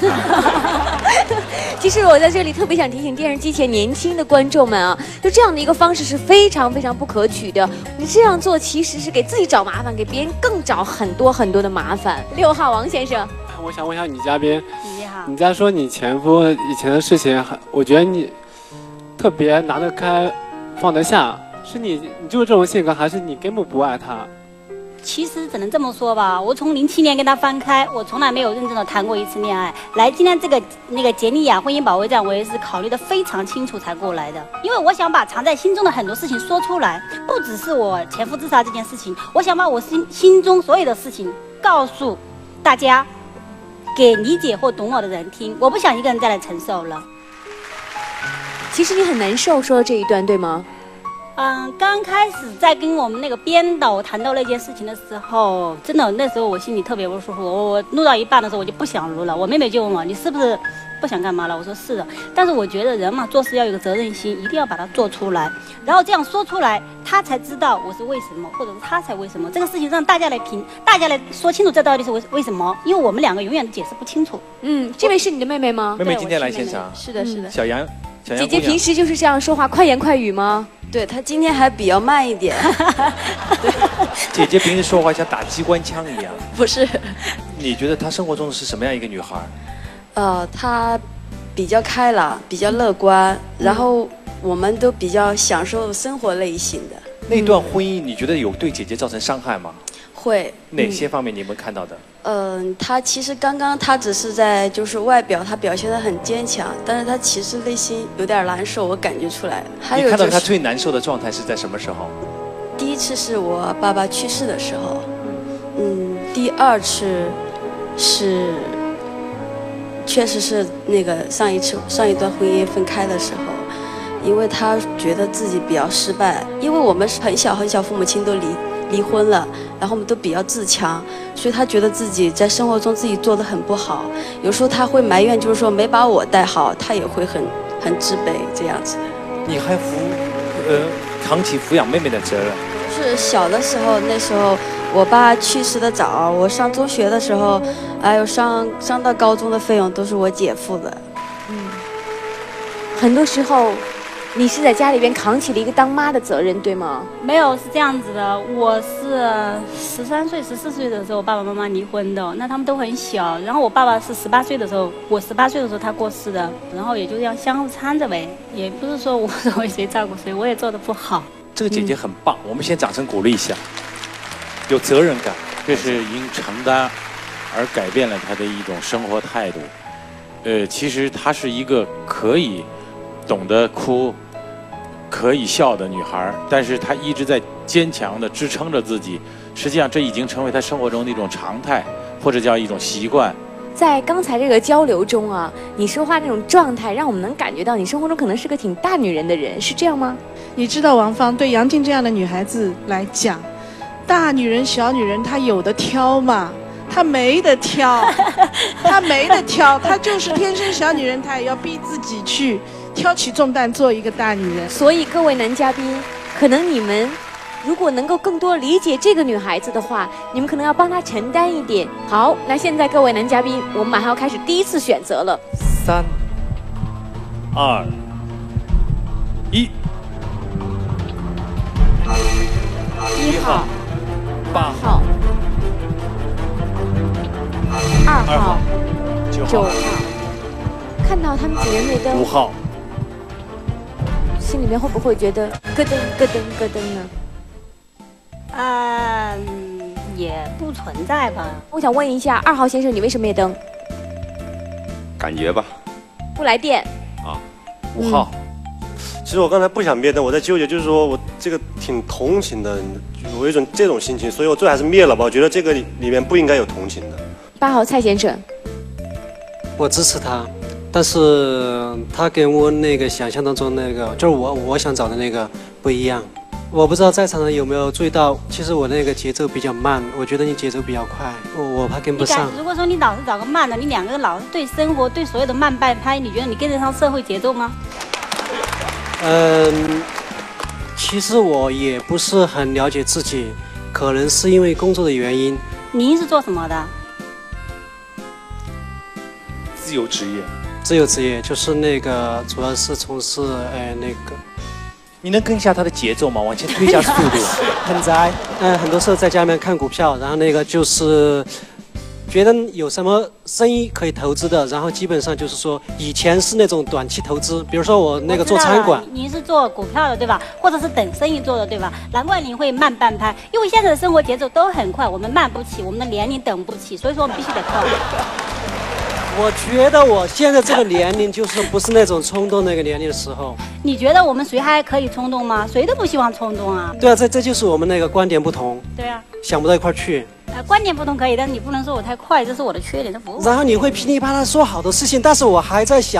其实我在这里特别想提醒电视机前年轻的观众们啊，就这样的一个方式是非常非常不可取的。你这样做其实是给自己找麻烦，给别人更找很多很多的麻烦。六号王先生， 我想问一下女嘉宾， 你好， 你在说你前夫以前的事情，我觉得你特别拿得开，放得下，是你你就是这种性格，还是你根本不爱他？ 其实只能这么说吧，我从零七年跟他分开，我从来没有认真的谈过一次恋爱。来今天这个那个杰尼亚婚姻保卫战，我也是考虑的非常清楚才过来的，因为我想把藏在心中的很多事情说出来，不只是我前夫自杀这件事情，我想把我心心中所有的事情告诉大家，给理解或懂我的人听，我不想一个人再来承受了。 其实你很难受，说到这一段对吗？ 嗯，刚开始在跟我们那个编导谈到那件事情的时候，真的那时候我心里特别不舒服。我我录到一半的时候我就不想录了。我妹妹就问我，你是不是不想干嘛了？我说是的。但是我觉得人嘛，做事要有个责任心，一定要把它做出来，然后这样说出来，他才知道我是为什么，或者是他才为什么。这个事情让大家来评，大家来说清楚这到底是为为什么？因为我们两个永远都解释不清楚。 嗯，这位是你的妹妹吗？ 妹妹今天来现场。 是的，是的。 小杨，小杨姐姐平时就是这样说话，快言快语吗？ 对，她今天还比较慢一点。 姐姐平时说话像打机关枪一样。 不是。 你觉得她生活中是什么样一个女孩？ 呃，她比较开朗，比较乐观，嗯、然后我们都比较享受生活类型的。 那段婚姻，你觉得有对姐姐造成伤害吗？ 会。 哪些方面你们看到的？ 嗯、呃，她其实刚刚她只是在就是外表她表现得很坚强，但是她其实内心有点难受，我感觉出来。还有、就是、 你看到她最难受的状态是在什么时候？ 第一次是我爸爸去世的时候，嗯，第二次是确实是那个上一次上一段婚姻分开的时候，因为她觉得自己比较失败，因为我们是很小很小父母亲都离。离婚了，然后我们都比较自强，所以他觉得自己在生活中自己做得很不好，有时候他会埋怨，就是说没把我带好，他也会很很自卑这样子。 你还扶呃扛起抚养妹妹的责任？ 是小的时候，那时候我爸去世的早，我上中学的时候，还有上上到高中的费用都是我姐付的。 嗯，很多时候。你是在家里边扛起了一个当妈的责任，对吗？ 没有，是这样子的，我是十三岁、十四岁的时候，爸爸妈妈离婚的，那他们都很小。然后我爸爸是十八岁的时候，我十八岁的时候他过世的，然后也就这样相互搀着呗，也不是说我为谁照顾谁，我也做得不好。 这个姐姐很棒，嗯、我们先掌声鼓励一下，有责任感， 这是因承担而改变了她的一种生活态度。呃，其实她是一个可以。懂得哭，可以笑的女孩，但是她一直在坚强地支撑着自己。实际上，这已经成为她生活中的一种常态，或者叫一种习惯。 在刚才这个交流中啊，你说话那种状态，让我们能感觉到你生活中可能是个挺大女人的人，是这样吗？ 你知道王芳，对杨静这样的女孩子来讲，大女人、小女人，她有的挑吗？她没得挑，她没得挑，她就是天生小女人，她也要逼自己去。挑起重担做一个大女人。 所以各位男嘉宾，可能你们如果能够更多理解这个女孩子的话，你们可能要帮她承担一点。好，那现在各位男嘉宾，我们马上要开始第一次选择了。 三、二、一。 一号、 八号、二号、九号。看到他们几人没灯。 五号。 心里面会不会觉得咯噔咯噔咯噔呢？ 嗯，也不存在吧。 我想问一下，二号先生，你为什么灭灯？ 感觉吧。 不来电。 啊，五号。 嗯、其实我刚才不想灭灯，我在纠结，就是说我这个挺同情的，我有一种这种心情，所以我最后还是灭了吧。我觉得这个里面不应该有同情的。 八号蔡先生。 我支持他。但是他跟我那个想象当中那个，就是我我想找的那个不一样。我不知道在场的有没有注意到，其实我那个节奏比较慢，我觉得你节奏比较快，我我怕跟不上。 如果说你老是找个慢的，你两个人老是对生活对所有的慢半拍，你觉得你跟得上社会节奏吗？ 嗯，其实我也不是很了解自己，可能是因为工作的原因。 您是做什么的？ 自由职业。 自由职业就是那个，主要是从事呃那个。 你能跟一下他的节奏吗？往前推一下速度。 很宅，嗯、呃，很多时候在家里面看股票，然后那个就是觉得有什么生意可以投资的，然后基本上就是说以前是那种短期投资，比如说我那个做餐馆。 您是做股票的对吧？或者是等生意做的对吧？难怪您会慢半拍，因为现在的生活节奏都很快，我们慢不起，我们的年龄等不起，所以说我们必须得靠。 我觉得我现在这个年龄就是不是那种冲动那个年龄的时候。 你觉得我们谁还可以冲动吗？谁都不希望冲动啊。 对啊，这这就是我们那个观点不同。 对啊。 想不到一块去。 呃，观点不同可以，但是你不能说我太快，这是我的缺点，这不。 然后你会噼里啪啦说好多事情，但是我还在想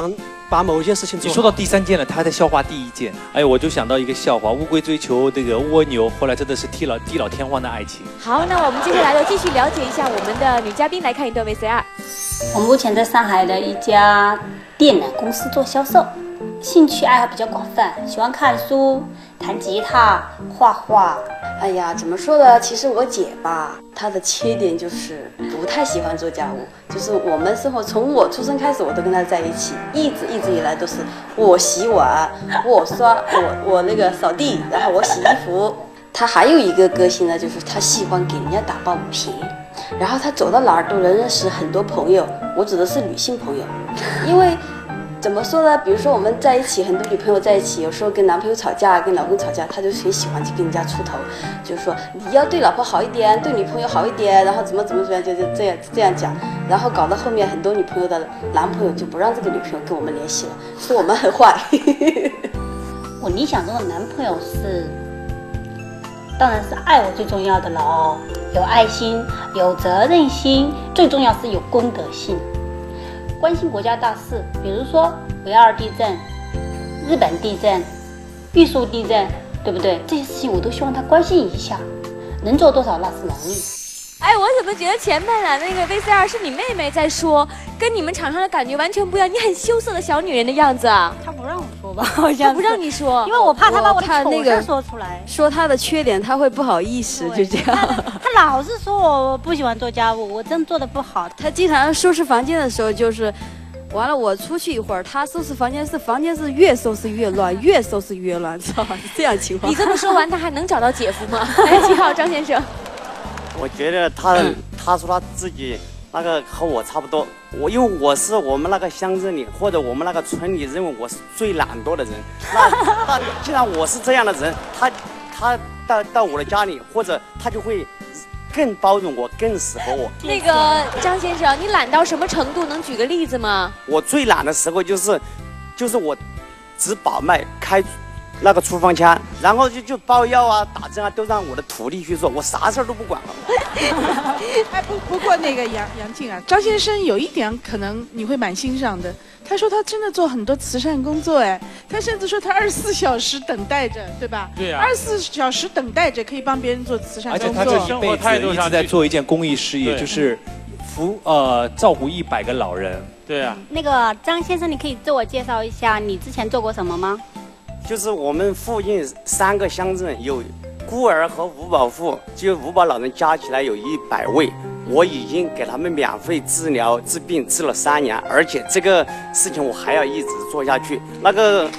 把某一件事情做好。 你说到第三件了，他还在消化第一件。哎，我就想到一个笑话：乌龟追求这个蜗牛，后来真的是地老地老天荒的爱情。 好，那我们接下来就继续了解一下我们的女嘉宾，来看一段 V C R。 我目前在上海的一家电缆公司做销售，兴趣爱好比较广泛，喜欢看书、弹吉他、画画。 哎呀，怎么说呢？其实我姐吧，她的缺点就是不太喜欢做家务。就是我们生活从我出生开始，我都跟她在一起，一直一直以来都是我洗碗，我刷，我我那个扫地，然后我洗衣服。她还有一个个性呢，就是她喜欢给人家打抱不平。然后她走到哪儿都能认识很多朋友，我指的是女性朋友，因为怎么说呢？比如说我们在一起，很多女朋友在一起，有时候跟男朋友吵架，跟老公吵架，她就很喜欢去跟人家出头，就是说你要对老婆好一点，对女朋友好一点，然后怎么怎么怎么样，就就这样这样讲，然后搞到后面很多女朋友的男朋友就不让这个女朋友跟我们联系了，说我们很坏。 我理想中的男朋友是，当然是爱我最重要的了哦，有爱心，有责任心，最重要是有公德心。关心国家大事，比如说五一二地震、日本地震、玉树地震，对不对？这些事情我都希望他关心一下，能做多少那是能力。 哎，我怎么觉得前半栏那个 V C R 是你妹妹在说，跟你们场上的感觉完全不一样？你很羞涩的小女人的样子啊！ 她不让我说吧，好像不让你说， 因为我怕她把我的丑那个事说出来， 说她的缺点，她会不好意思，就这样。 她老是说我不喜欢做家务，我真做的不好。 她经常收拾房间的时候就是。完了，我出去一会儿，他收拾房间是房间是越收拾越乱，越收拾越乱，知道吧？是这样情况。 你这么说完，他还能找到姐夫吗？来，七号张先生。 我觉得他他说他自己那个和我差不多，我因为我是我们那个乡镇里或者我们那个村里认为我是最懒惰的人，那那既然我是这样的人，他他到到我的家里，或者他就会。更包容我，更适合我。 那个张先生，你懒到什么程度？能举个例子吗？ 我最懒的时候就是，就是我只把脉开那个处方枪，然后就就包药啊、打针啊，都让我的徒弟去做，我啥事儿都不管了。 哎，不不过那个杨杨静啊，张先生有一点可能你会蛮欣赏的。他说他真的做很多慈善工作，哎，他甚至说他二十四小时等待着，对吧？ 对啊， 二十四小时等待着可以帮别人做慈善工作。 而且他这一辈子一直在做一件公益事业，就是服呃照顾一百个老人。 对啊。 那个张先生，你可以自我介绍一下，你之前做过什么吗？ 就是我们附近三个乡镇有孤儿和五保户，就五保老人加起来有一百位。我已经给他们免费治疗治病治了三年，而且这个事情我还要一直做下去。那个，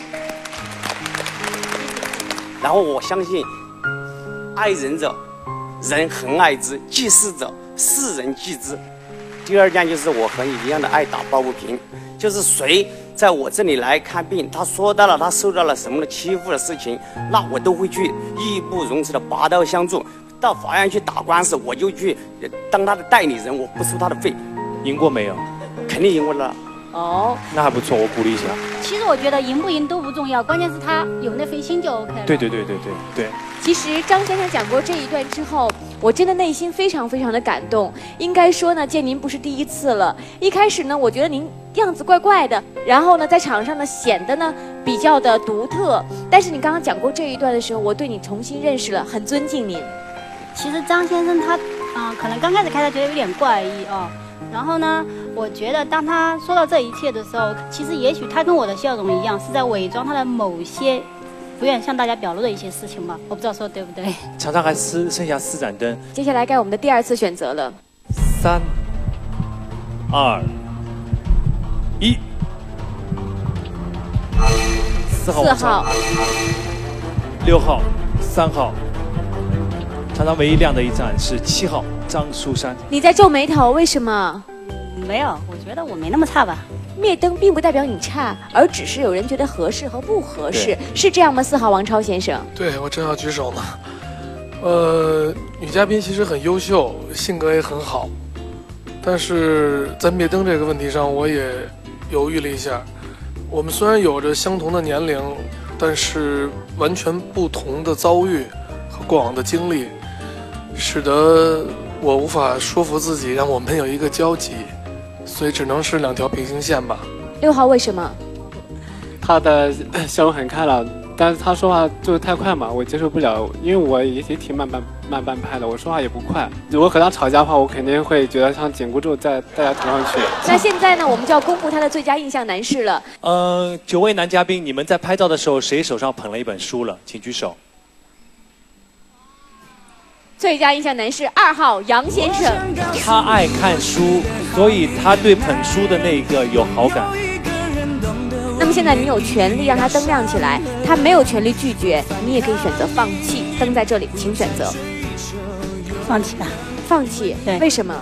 然后我相信，爱人者，人恒爱之；济世者，世人济之。第二件就是我和你一样的爱打抱不平，就是谁在我这里来看病，他说到了他受到了什么的欺负的事情，那我都会去义不容辞的拔刀相助。到法院去打官司，我就去当他的代理人，我不收他的费。 赢过没有？ 肯定赢过了。 哦， 那还不错，我鼓励一下。 其实我觉得赢不赢都不重要，关键是他有那份心就 OK 了。 对对对对对对。 其实张先生讲过这一段之后，我真的内心非常非常的感动。应该说呢，见您不是第一次了。一开始呢，我觉得您样子怪怪的，然后呢，在场上呢显得呢比较的独特。但是你刚刚讲过这一段的时候，我对你重新认识了，很尊敬您。 其实张先生他，嗯、呃，可能刚开始看他觉得有点怪异哦。然后呢，我觉得当他说到这一切的时候，其实也许他跟我的笑容一样，是在伪装他的某些不愿向大家表露的一些事情吧。我不知道说对不对。 场上还四剩下四盏灯， 接下来该我们的第二次选择了。 三、二、一，四号、 四号、 六号、三号。场上唯一亮的一盏是七号张淑珊。 你在皱眉头，为什么？ 没有，我觉得我没那么差吧。 灭灯并不代表你差，而只是有人觉得合适和不合适，是这样吗？四号王超先生。 对，我正要举手呢。呃，女嘉宾其实很优秀，性格也很好，但是在灭灯这个问题上，我也犹豫了一下。我们虽然有着相同的年龄，但是完全不同的遭遇和过往的经历，使得我无法说服自己让我们有一个交集，所以只能是两条平行线吧。 六号为什么？ 他的笑容很开朗，但是他说话就是太快嘛，我接受不了，因为我也也挺慢半慢半拍的，我说话也不快。如果和他吵架的话，我肯定会觉得像紧箍咒在戴在头上去。 那现在呢，我们就要公布他的最佳印象男士了。 呃，九位男嘉宾，你们在拍照的时候，谁手上捧了一本书了？请举手。 最佳印象男士二号杨先生， 他爱看书，所以他对捧书的那个有好感。 那么现在你有权利让他灯亮起来，他没有权利拒绝，你也可以选择放弃。灯在这里，请选择。 放弃吧。 放弃？ 对。 为什么？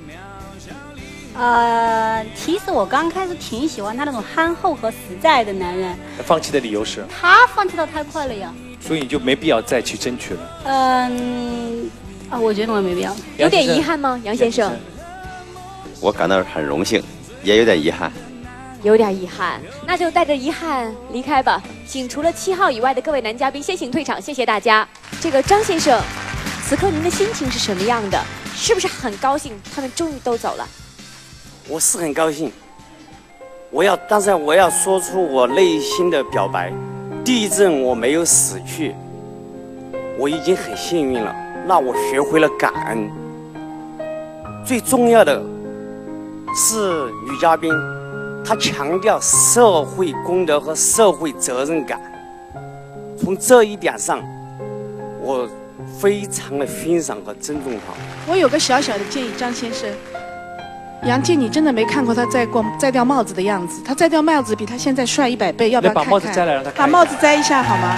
呃，其实我刚开始挺喜欢他那种憨厚和实在的男人。 放弃的理由是？ 他放弃的太快了呀。 所以你就没必要再去争取了。 嗯，啊，我觉得我没必要。 有点遗憾吗，杨先生？ 我感到很荣幸，也有点遗憾。 有点遗憾，那就带着遗憾离开吧。请除了七号以外的各位男嘉宾先行退场，谢谢大家。这个张先生，此刻您的心情是什么样的？是不是很高兴他们终于都走了？ 我是很高兴，我要，但是我要说出我内心的表白。第一阵我没有死去，我已经很幸运了。那我学会了感恩。最重要的是女嘉宾，她强调社会公德和社会责任感。从这一点上，我非常的欣赏和尊重她。 我有个小小的建议，张先生。杨静，你真的没看过他摘过摘掉帽子的样子？他摘掉帽子比他现在帅一百倍，要不要看看？ 把帽子摘来让他看。 把帽子摘一下好吗？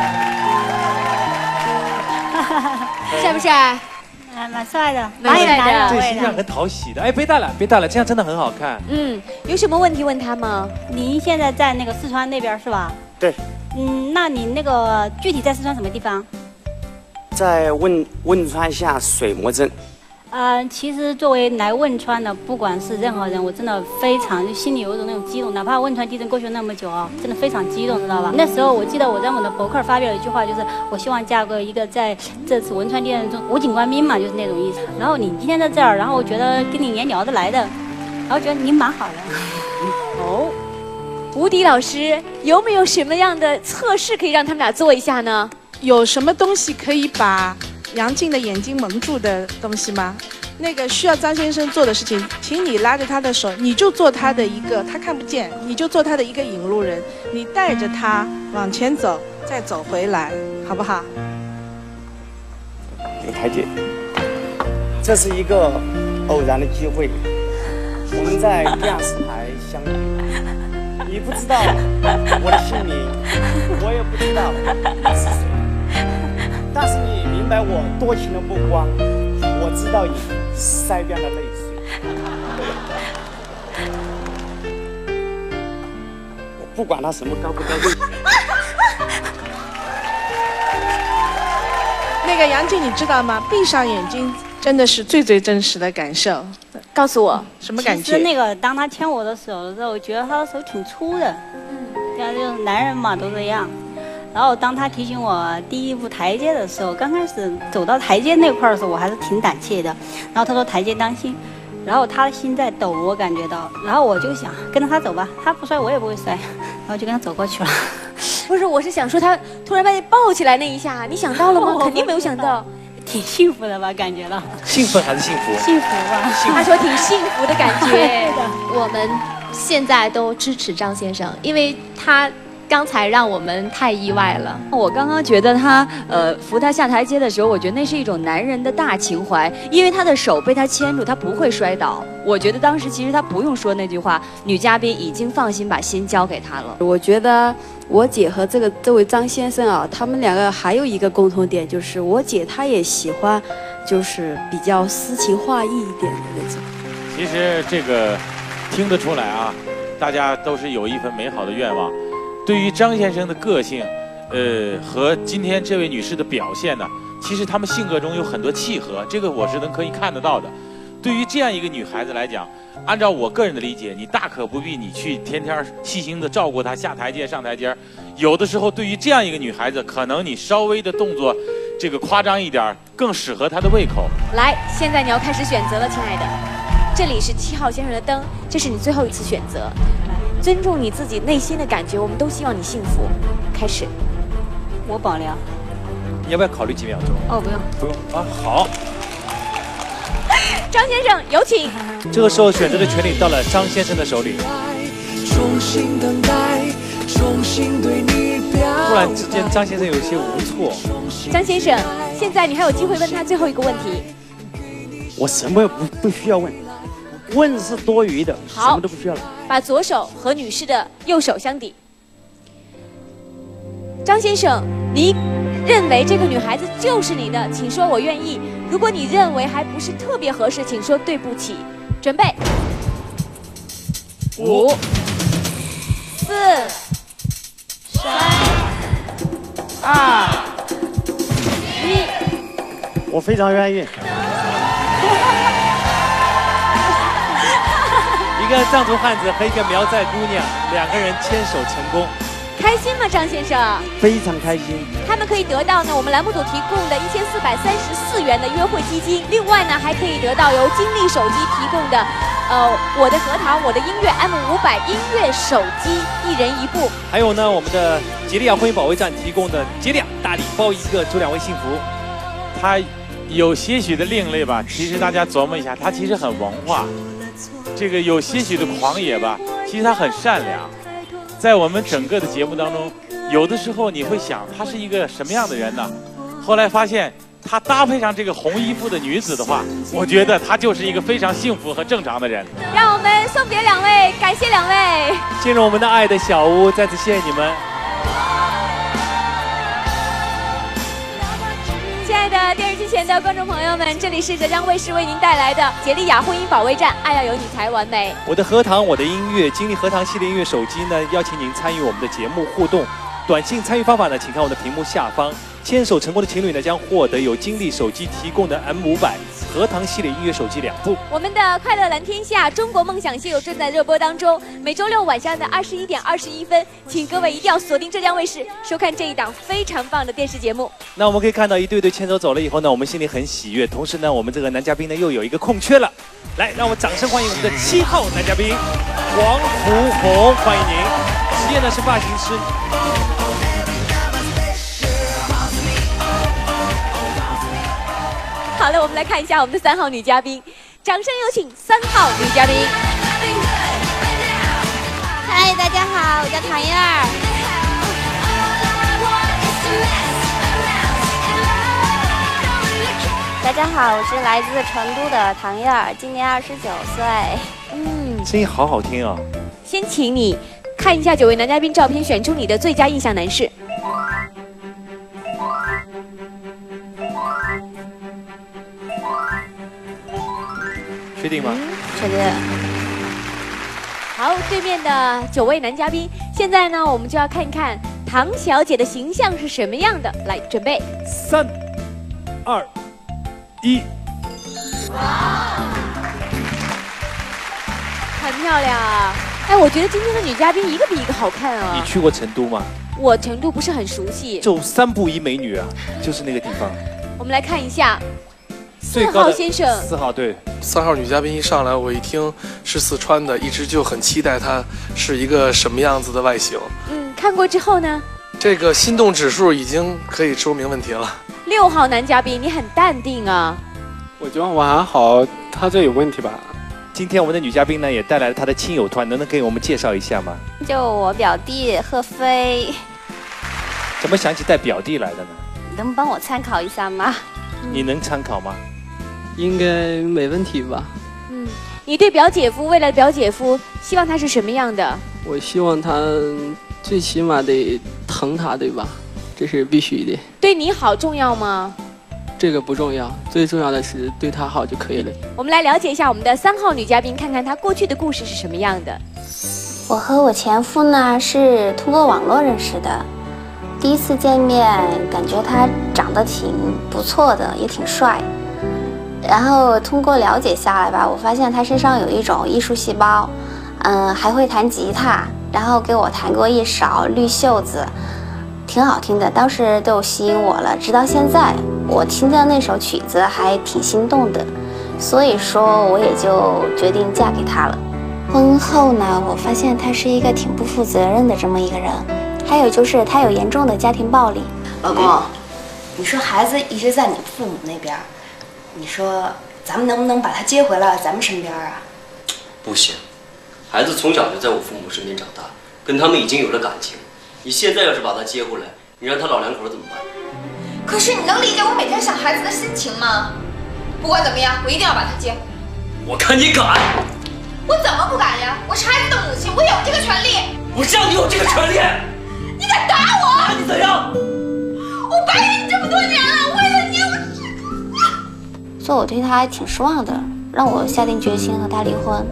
帅不帅？ 嗯，蛮帅的， 蛮帅的， 对，形象很讨喜的。哎，别戴了，别戴了，这样真的很好看。 嗯，有什么问题问他吗？ 您现在在那个四川那边是吧？ 对。 嗯，那你那个具体在四川什么地方？ 在汶汶川下水磨镇。 呃，其实作为来汶川的，不管是任何人，我真的非常就心里有一种那种激动，哪怕汶川地震过去那么久啊，真的非常激动，知道吧？那时候我记得我在我的博客发表了一句话，就是我希望嫁给一个在这次汶川地震中武警官兵嘛，就是那种意思。然后你今天在这儿，然后我觉得跟你也聊得来的，然后觉得你蛮好的。 哦，吴迪老师有没有什么样的测试可以让他们俩做一下呢？ 有什么东西可以把杨静的眼睛蒙住的东西吗？那个需要张先生做的事情，请你拉着他的手，你就做他的一个，他看不见，你就做他的一个引路人，你带着他往前走，再走回来，好不好？ 刘台姐，这是一个偶然的机会，我们在电视台相遇，你不知道我的姓名，我也不知道你是谁，但是你明白我多情的目光，我知道你腮边的泪水。我不管他什么高不高兴。 那个杨静，你知道吗？闭上眼睛真的是最最真实的感受。 告诉我什么感觉？ 其实那个当他牵我的手的时候，我觉得他的手挺粗的。嗯，这样就是男人嘛，都这样。然后当他提醒我第一步台阶的时候，刚开始走到台阶那块儿的时候，我还是挺胆怯的。然后他说台阶当心，然后他的心在抖，我感觉到。然后我就想跟着他走吧，他不摔我也不会摔，然后就跟他走过去了。 不是，我是想说他突然把你抱起来那一下，你想到了吗？肯定没有想到。 挺幸福的吧，感觉到。 兴奋还是幸福？ 幸福吧。 他说挺幸福的感觉。 我们现在都支持张先生，因为他刚才让我们太意外了。 我刚刚觉得他呃扶他下台阶的时候，我觉得那是一种男人的大情怀，因为他的手被他牵住，他不会摔倒。我觉得当时其实他不用说那句话，女嘉宾已经放心把心交给他了。 我觉得我姐和这个这位张先生啊，他们两个还有一个共同点，就是我姐她也喜欢，就是比较诗情画意一点的那种。 其实这个听得出来啊，大家都是有一份美好的愿望。对于张先生的个性，呃，和今天这位女士的表现呢，其实他们性格中有很多契合，这个我是能可以看得到的。对于这样一个女孩子来讲，按照我个人的理解，你大可不必你去天天细心的照顾她下台阶上台阶。有的时候，对于这样一个女孩子，可能你稍微的动作，这个夸张一点，更适合她的胃口。 来，现在你要开始选择了，亲爱的。这里是七号先生的灯，这是你最后一次选择。 尊重你自己内心的感觉，我们都希望你幸福。开始， 我保留。 你要不要考虑几秒钟？ 哦，不用， 不用啊。好， 张先生有请。 这个时候选择的权利到了张先生的手里。 重新等待，重新对你表达。 突然之间，张先生有一些无措。 张先生，现在你还有机会问他最后一个问题。 我什么不不需要问，问是多余的，什好么都不需要了。 把左手和女士的右手相抵。张先生，你认为这个女孩子就是你的，请说我愿意。如果你认为还不是特别合适，请说对不起。准备，五、四、三、二、一。 我非常愿意。 一个藏族汉子和一个苗寨姑娘，两个人牵手成功。 开心吗，张先生？ 非常开心。 他们可以得到呢我们栏目组提供的一千四百三十四元的约会基金，另外呢还可以得到由金立手机提供的，呃，我的核桃我的音乐 M 五百音乐手机一人一部， 还有呢我们的吉利亚婚姻保卫战提供的吉利亚大礼包一个，祝两位幸福。 他有些许的另类吧，其实大家琢磨一下，他其实很文化，这个有些许的狂野吧，其实他很善良。在我们整个的节目当中，有的时候你会想他是一个什么样的人呢？后来发现他搭配上这个红衣服的女子的话，我觉得他就是一个非常幸福和正常的人。 让我们送别两位，感谢两位。 进入我们的爱的小屋，再次谢谢你们。 亲爱的电视机前的观众朋友们，这里是浙江卫视为您带来的杰利亚婚姻保卫战，爱要有你才完美。 我的核桃，我的音乐，金立核桃系列音乐手机呢，邀请您参与我们的节目互动。短信参与方法呢，请看我的屏幕下方。牵手成功的情侣呢，将获得由金立手机提供的 M 五百核桃系列音乐手机两部。 我们的快乐蓝天下中国梦想秀正在热播当中，每周六晚上的二十一点二十一分，请各位一定要锁定浙江卫视收看这一档非常棒的电视节目。 那我们可以看到一对对牵手走了以后呢，我们心里很喜悦，同时呢，我们这个男嘉宾呢又有一个空缺了。来，让我们掌声欢迎我们的七号男嘉宾黄福红，欢迎您。职业呢是发型师。 好了，我们来看一下我们的三号女嘉宾，掌声有请三号女嘉宾。 嗨，大家好，我叫唐燕儿。大家好，我是来自成都的唐燕儿，今年二十九岁。 嗯， 声音好好听啊！ 先请你看一下九位男嘉宾照片，选出你的最佳印象男士。 确定吗？ 嗯、确定。 好，对面的九位男嘉宾，现在呢，我们就要看一看唐小姐的形象是什么样的。来，准备， 三、二、一。 很漂亮啊！哎，我觉得今天的女嘉宾一个比一个好看啊。 你去过成都吗？ 我成都不是很熟悉。 就三步一美女啊，就是那个地方。 我们来看一下。四号先生， 四号对， 三号女嘉宾一上来，我一听是四川的，一直就很期待她是一个什么样子的外形。 嗯，看过之后呢？ 这个心动指数已经可以说明问题了。 六号男嘉宾，你很淡定啊。 我觉得我还好，他这有问题吧？ 今天我们的女嘉宾呢，也带来了她的亲友团，能不能给我们介绍一下吗？ 就我表弟贺飞。 怎么想起带表弟来的呢？ 能帮我参考一下吗？ 你能参考吗？ 应该没问题吧。 嗯，你对表姐夫，未来的表姐夫，希望他是什么样的？ 我希望他最起码得疼他，对吧？这是必须的。 对你好重要吗？ 这个不重要，最重要的是对他好就可以了。 我们来了解一下我们的三号女嘉宾，看看她过去的故事是什么样的。 我和我前夫呢是通过网络认识的，第一次见面感觉他长得挺不错的，也挺帅。然后通过了解下来吧，我发现他身上有一种艺术细胞，嗯，还会弹吉他，然后给我弹过一首《绿袖子》，挺好听的，当时都吸引我了。直到现在，我听见那首曲子还挺心动的，所以说我也就决定嫁给他了。 婚后呢，我发现他是一个挺不负责任的这么一个人，还有就是他有严重的家庭暴力。 老公，你说孩子一直在你父母那边，你说咱们能不能把他接回来咱们身边啊？ 不行，孩子从小就在我父母身边长大，跟他们已经有了感情。你现在要是把他接回来，你让他老两口怎么办？ 可是你能理解我每天想孩子的心情吗？不管怎么样，我一定要把他接。 我看你敢！ 我怎么不敢呀？我是孩子的母亲，我有这个权利。 我让你有这个权利！ 你敢打我？ 打你怎样？ 我白了你这么多年了，为了你，我…… 所以我对他还挺失望的，让我下定决心和他离婚。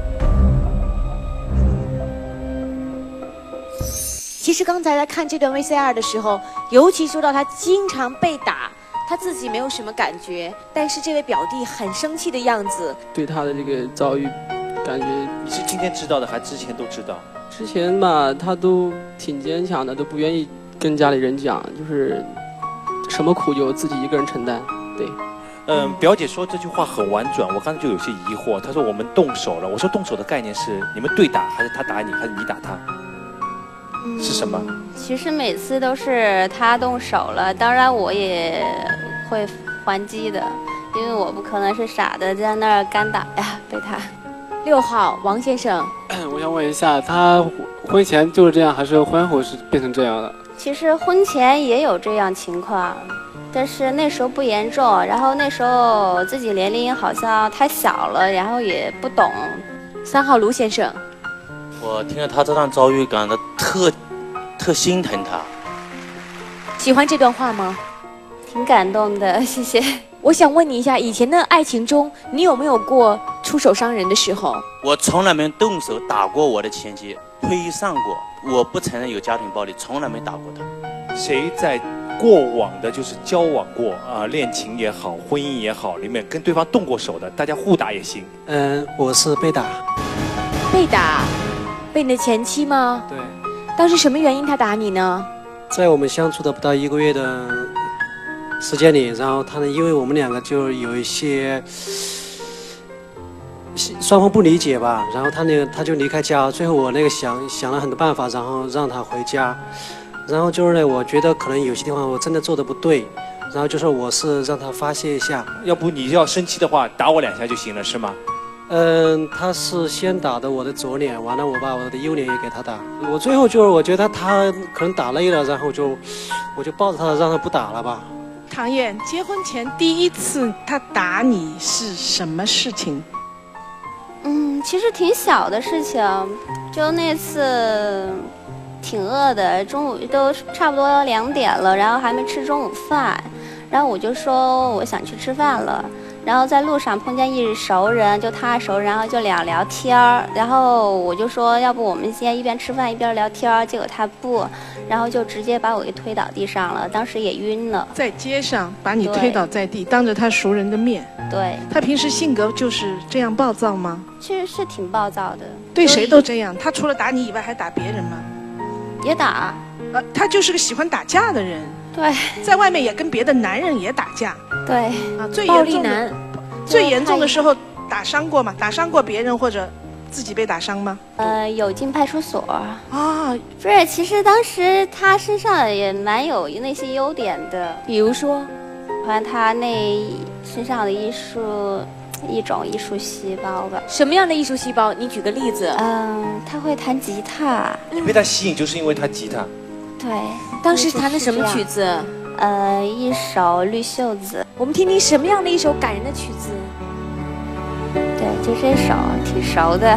其实刚才在看这段 V C R 的时候，尤其说到他经常被打，他自己没有什么感觉，但是这位表弟很生气的样子。 对他的这个遭遇，感觉你是今天知道的，还之前都知道？ 之前吧，他都挺坚强的，都不愿意跟家里人讲，就是什么苦就自己一个人承担。对。 嗯，表姐说这句话很婉转，我刚才就有些疑惑。她说我们动手了，我说动手的概念是你们对打，还是他打你，还是你打他？是什么？ 其实每次都是他动手了，当然我也会还击的，因为我不可能是傻的在那儿干打呀，被他。 六号王先生， 我想问一下，他婚前就是这样，还是婚后是变成这样的？ 其实婚前也有这样情况，但是那时候不严重，然后那时候自己年龄好像太小了，然后也不懂。 三号卢先生， 我听了他这段遭遇，感到特特心疼他。 喜欢这段话吗？ 挺感动的，谢谢。 我想问你一下，以前的爱情中，你有没有过出手伤人的时候？ 我从来没动手打过我的前妻，推上过，我不承认有家庭暴力，从来没打过她。 谁在过往的，就是交往过啊、呃，恋情也好，婚姻也好，里面跟对方动过手的，大家互打也行。 嗯，我是被打。 被打？被你的前妻吗？ 对。 当时什么原因他打你呢？ 在我们相处的不到一个月的时间里，然后他呢，因为我们两个就有一些双方不理解吧，然后他那个他就离开家，最后我那个想想了很多办法，然后让他回家，然后就是呢，我觉得可能有些地方我真的做的不对，然后就说我是让他发泄一下， 要不你要生气的话，打我两下就行了，是吗？ 嗯，他是先打的我的左脸，完了我把我的右脸也给他打。我最后就是我觉得他可能打累了，然后就我就抱着他让他不打了吧。 唐燕，结婚前第一次他打你是什么事情？ 嗯，其实挺小的事情，就那次挺饿的，中午都差不多两点了，然后还没吃中午饭，然后我就说我想去吃饭了。然后在路上碰见一熟人，就他熟人，然后就俩聊天儿，然后我就说要不我们先一边吃饭一边聊天儿，结果他不，然后就直接把我给推倒地上了，当时也晕了。 在街上把你推倒在地，当着他熟人的面。 对。 他平时性格就是这样暴躁吗？ 其实是挺暴躁的。 对谁都这样，他除了打你以外还打别人吗？ 也打。 呃，他就是个喜欢打架的人。 对。 在外面也跟别的男人也打架。 对。 啊，最严重的。最严重的时候打伤过吗？打伤过别人或者自己被打伤吗？ 呃，有进派出所啊。不是，其实当时他身上也蛮有那些优点的， 比如说， 喜欢他那身上的艺术一种艺术细胞吧。 什么样的艺术细胞？你举个例子。 嗯，他会弹吉他。 你被他吸引就是因为他吉他。 对。 当时弹的什么曲子？ 呃，一首《绿袖子》。 我们听听什么样的一首感人的曲子？ 对，就这首，挺熟的。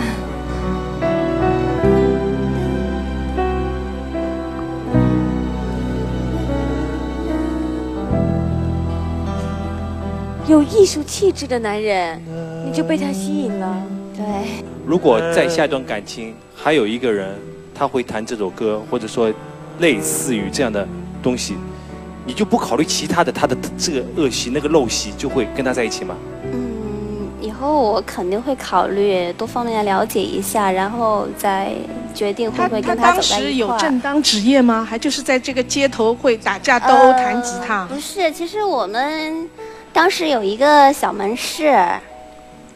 有艺术气质的男人，你就被他吸引了。 对。 如果在下一段感情还有一个人，他会弹这首歌，或者说类似于这样的东西。你就不考虑其他的，他的这个恶习那个陋习，就会跟他在一起吗？ 嗯，以后我肯定会考虑多方面了解一下，然后再决定会不会跟他走在一块儿。 他当时有正当职业吗？还就是在这个街头会打架斗殴、弹吉他？ 不是，其实我们当时有一个小门市，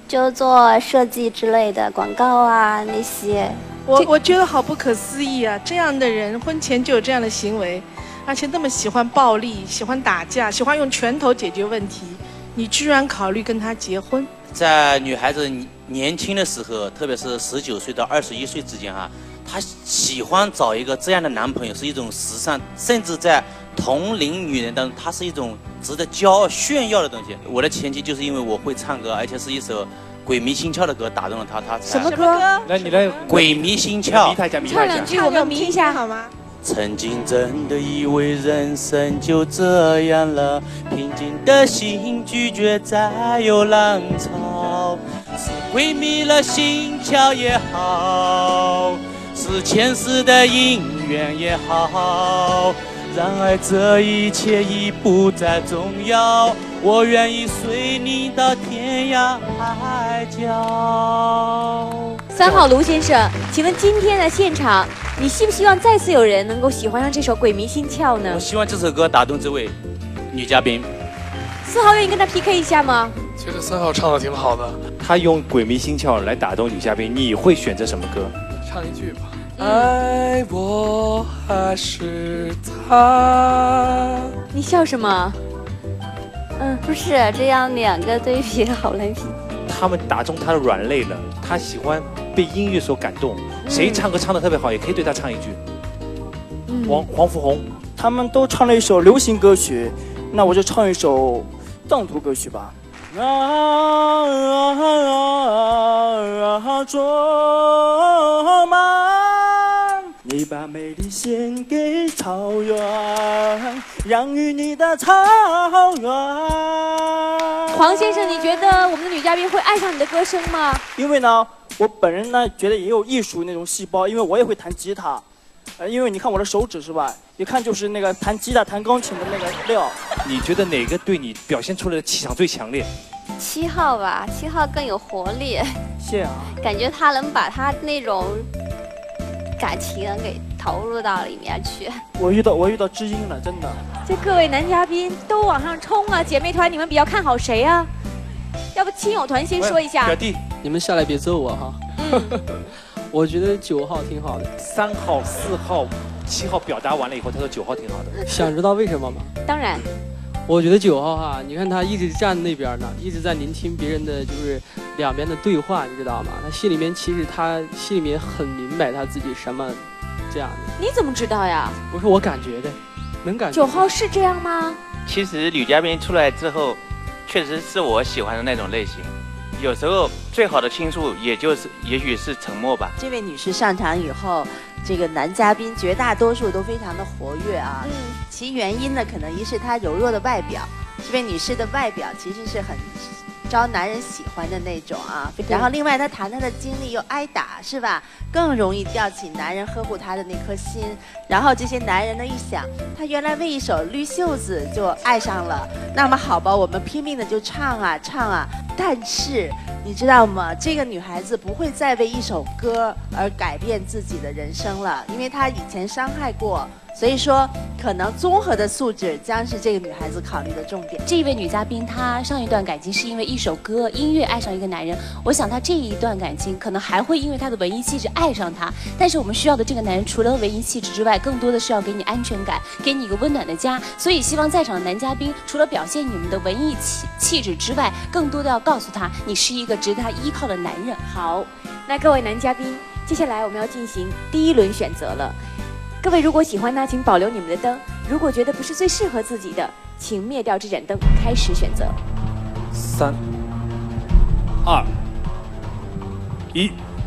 就做设计之类的广告啊那些。 我我觉得好不可思议啊！这样的人婚前就有这样的行为，而且那么喜欢暴力、喜欢打架、喜欢用拳头解决问题，你居然考虑跟他结婚？ 在女孩子年轻的时候，特别是十九岁到二十一岁之间哈、啊，她喜欢找一个这样的男朋友是一种时尚，甚至在同龄女人当中，它是一种值得骄傲炫耀的东西。我的前妻就是因为我会唱歌，而且是一首鬼迷心窍的歌打动了她，她才什么歌？ 来，你来。 鬼迷心窍。 迷他一下，迷他唱一下。 两句我们迷一下好吗？ 曾经真的以为人生就这样了，平静的心拒绝再有浪潮，是鬼迷了心窍也好，是前世的姻缘也好，然而这一切已不再重要，我愿意随你到天涯海角。 三号卢先生，请问今天的现场，你希不希望再次有人能够喜欢上这首《鬼迷心窍》呢？ 我希望这首歌打动这位女嘉宾。 四号愿意跟他 P K 一下吗？ 觉得三号唱的挺好的。 他用《鬼迷心窍》来打动女嘉宾，你会选择什么歌？ 唱一句吧。爱我还是他？ 你笑什么？ 嗯，不是这样两个对比好难比。 他们打中他的软肋了，他喜欢被音乐所感动。 嗯、 谁唱歌唱得特别好，也可以对他唱一句。嗯、黄黄福红， 他们都唱了一首流行歌曲，那我就唱一首藏族歌曲吧。啊啊啊啊！卓玛，你把美丽献给草原，养育你的草原。 黄先生，你觉得我们的女嘉宾会爱上你的歌声吗？ 因为呢，我本人呢觉得也有艺术那种细胞，因为我也会弹吉他，呃，因为你看我的手指是吧？一看就是那个弹吉他、弹钢琴的那个料。 你觉得哪个对你表现出来的气场最强烈？ 七号吧，七号更有活力。 谢啊！ 感觉他能把他那种感情给投入到里面去。 我遇到我遇到知音了，真的。 这各位男嘉宾都往上冲啊！姐妹团，你们比较看好谁啊？要不亲友团先说一下。 表弟， 你们下来别揍我哈。嗯、我觉得九号挺好的。 三号、四号、七号表达完了以后，他说九号挺好的。 想知道为什么吗？ 当然。 我觉得九号哈，你看他一直站那边呢，一直在聆听别人的就是两边的对话，你知道吗？他心里面其实他心里面很明白他自己什么这样的。 你怎么知道呀？ 不是我感觉的，能感觉。 九号是这样吗？ 其实女嘉宾出来之后，确实是我喜欢的那种类型。有时候最好的倾诉，也就是也许是沉默吧。 这位女士上场以后，这个男嘉宾绝大多数都非常的活跃啊。嗯，其原因呢，可能一是她柔弱的外表，这位女士的外表其实是很招男人喜欢的那种啊。然后另外她谈她的经历又挨打，是吧？更容易吊起男人呵护她的那颗心。然后这些男人呢一想，她原来为一首绿袖子就爱上了，那么好吧，我们拼命的就唱啊唱啊。但是你知道吗？这个女孩子不会再为一首歌而改变自己的人生了，因为她以前伤害过。所以说，可能综合的素质将是这个女孩子考虑的重点。 这一位女嘉宾，她上一段感情是因为一首歌、音乐爱上一个男人。我想她这一段感情可能还会因为她的文艺气质爱上他。但是我们需要的这个男人，除了文艺气质之外，更多的是要给你安全感，给你一个温暖的家。所以希望在场的男嘉宾，除了表现你们的文艺气气质之外，更多的要告诉他，你是一个值得他依靠的男人。 好，那各位男嘉宾，接下来我们要进行第一轮选择了。各位如果喜欢呢，请保留你们的灯；如果觉得不是最适合自己的，请灭掉这盏灯，开始选择。 三、二、一。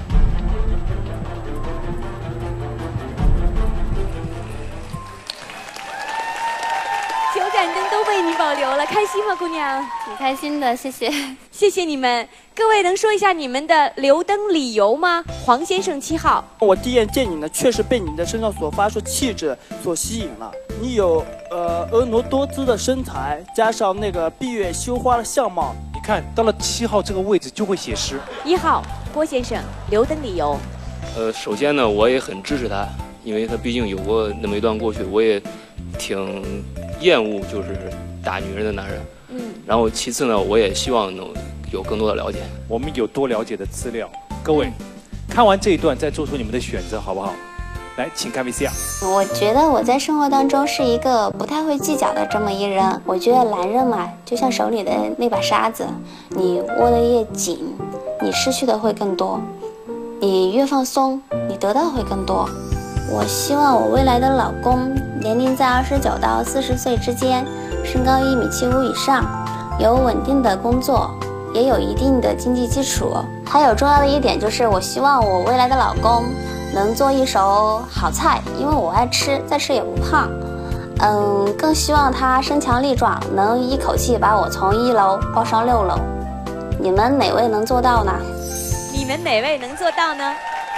九盏灯都为你保留了，开心吗，姑娘？ 挺开心的，谢谢， 谢谢你们。各位能说一下你们的留灯理由吗？黄先生七号， 我第一眼见你呢，确实被你的身上所发出气质所吸引了。你有呃婀娜多姿的身材，加上那个闭月羞花的相貌。 你看到了七号这个位置就会写诗。 一号郭先生，留灯理由。 呃，首先呢，我也很支持他，因为他毕竟有过那么一段过去，我也挺厌恶就是打女人的男人。嗯。然后其次呢，我也希望能有更多的了解。 我们有多了解的资料，各位看完这一段再做出你们的选择，好不好？来，请看 V C R。 我觉得我在生活当中是一个不太会计较的这么一人。我觉得男人嘛，就像手里的那把沙子，你握得越紧，你失去的会更多；你越放松，你得到会更多。我希望我未来的老公年龄在二十九到四十岁之间，身高一米七五以上，有稳定的工作，也有一定的经济基础。还有重要的一点就是，我希望我未来的老公能做一手好菜，因为我爱吃，再吃也不胖。嗯，更希望他身强力壮，能一口气把我从一楼抱上六楼。你们哪位能做到呢？ 你们哪位能做到呢？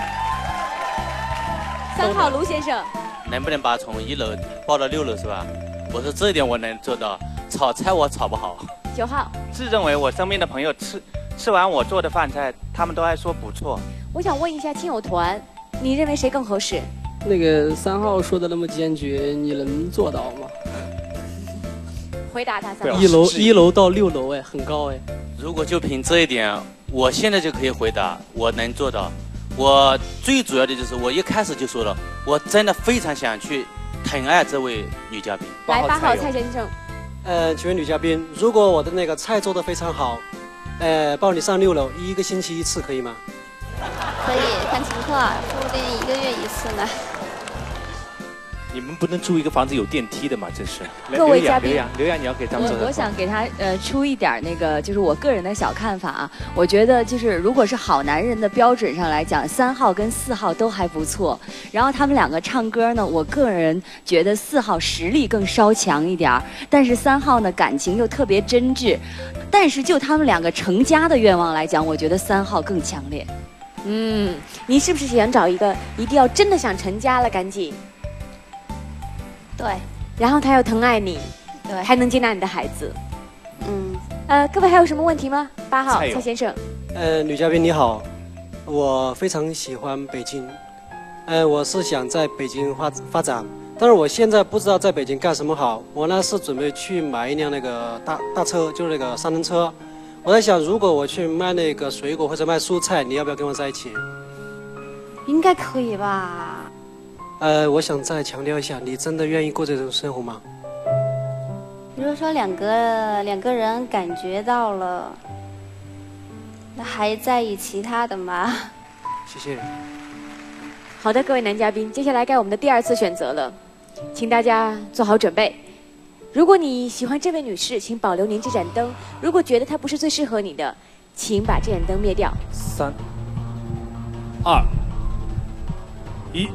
三号卢先生， 能不能把从一楼抱到六楼是吧？我说这一点我能做到，炒菜我炒不好。 九号， 自认为我身边的朋友吃吃完我做的饭菜，他们都还说不错。 我想问一下亲友团，你认为谁更合适？ 那个三号说的那么坚决，你能做到吗？ 回答他三号。 一楼一楼到六楼，哎，很高哎。 如果就凭这一点，我现在就可以回答，我能做到。我最主要的就是我一开始就说了，我真的非常想去疼爱这位女嘉宾。 来，八号蔡先生。 呃，请问女嘉宾，如果我的那个菜做得非常好，呃，抱你上六楼，一个星期一次可以吗？ 可以，看情况，说不定一个月一次呢。 你们不能住一个房子有电梯的吗？真是。 各位嘉宾， 刘洋，刘洋，你要给他们做。 我想给他呃出一点那个，就是我个人的小看法啊。我觉得就是如果是好男人的标准上来讲，三号跟四号都还不错。然后他们两个唱歌呢，我个人觉得四号实力更稍强一点，但是三号呢感情又特别真挚。但是就他们两个成家的愿望来讲，我觉得三号更强烈。 嗯，你是不是想找一个一定要真的想成家了赶紧？ 对， 然后他又疼爱你， 对， 还能接纳你的孩子。 嗯， 呃，各位还有什么问题吗？八号蔡先生。 呃，女嘉宾你好，我非常喜欢北京，呃，我是想在北京发发展，但是我现在不知道在北京干什么好。我呢是准备去买一辆那个大大车，就是那个三轮车。我在想，如果我去卖那个水果或者卖蔬菜，你要不要跟我在一起？ 应该可以吧。 呃，我想再强调一下，你真的愿意过这种生活吗？ 如果说两个两个人感觉到了，那还在意其他的吗？ 谢谢。 好的，各位男嘉宾，接下来该我们的第二次选择了，请大家做好准备。如果你喜欢这位女士，请保留您这盏灯；如果觉得她不是最适合你的，请把这盏灯灭掉。 三、二、一。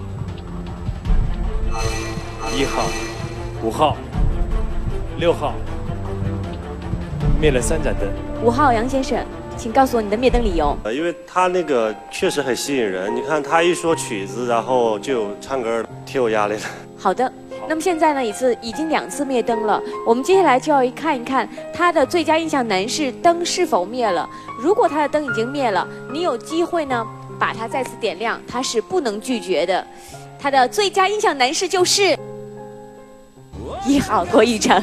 一号、五号、六号，灭了三盏灯。 五号杨先生，请告诉我你的灭灯理由。 呃，因为他那个确实很吸引人，你看他一说曲子，然后就有唱歌，挺有压力的。 好的，那么现在呢，已次已经两次灭灯了，我们接下来就要看一看他的最佳印象男士灯是否灭了。如果他的灯已经灭了，你有机会呢把它再次点亮，他是不能拒绝的。他的最佳印象男士就是一号郭奕成。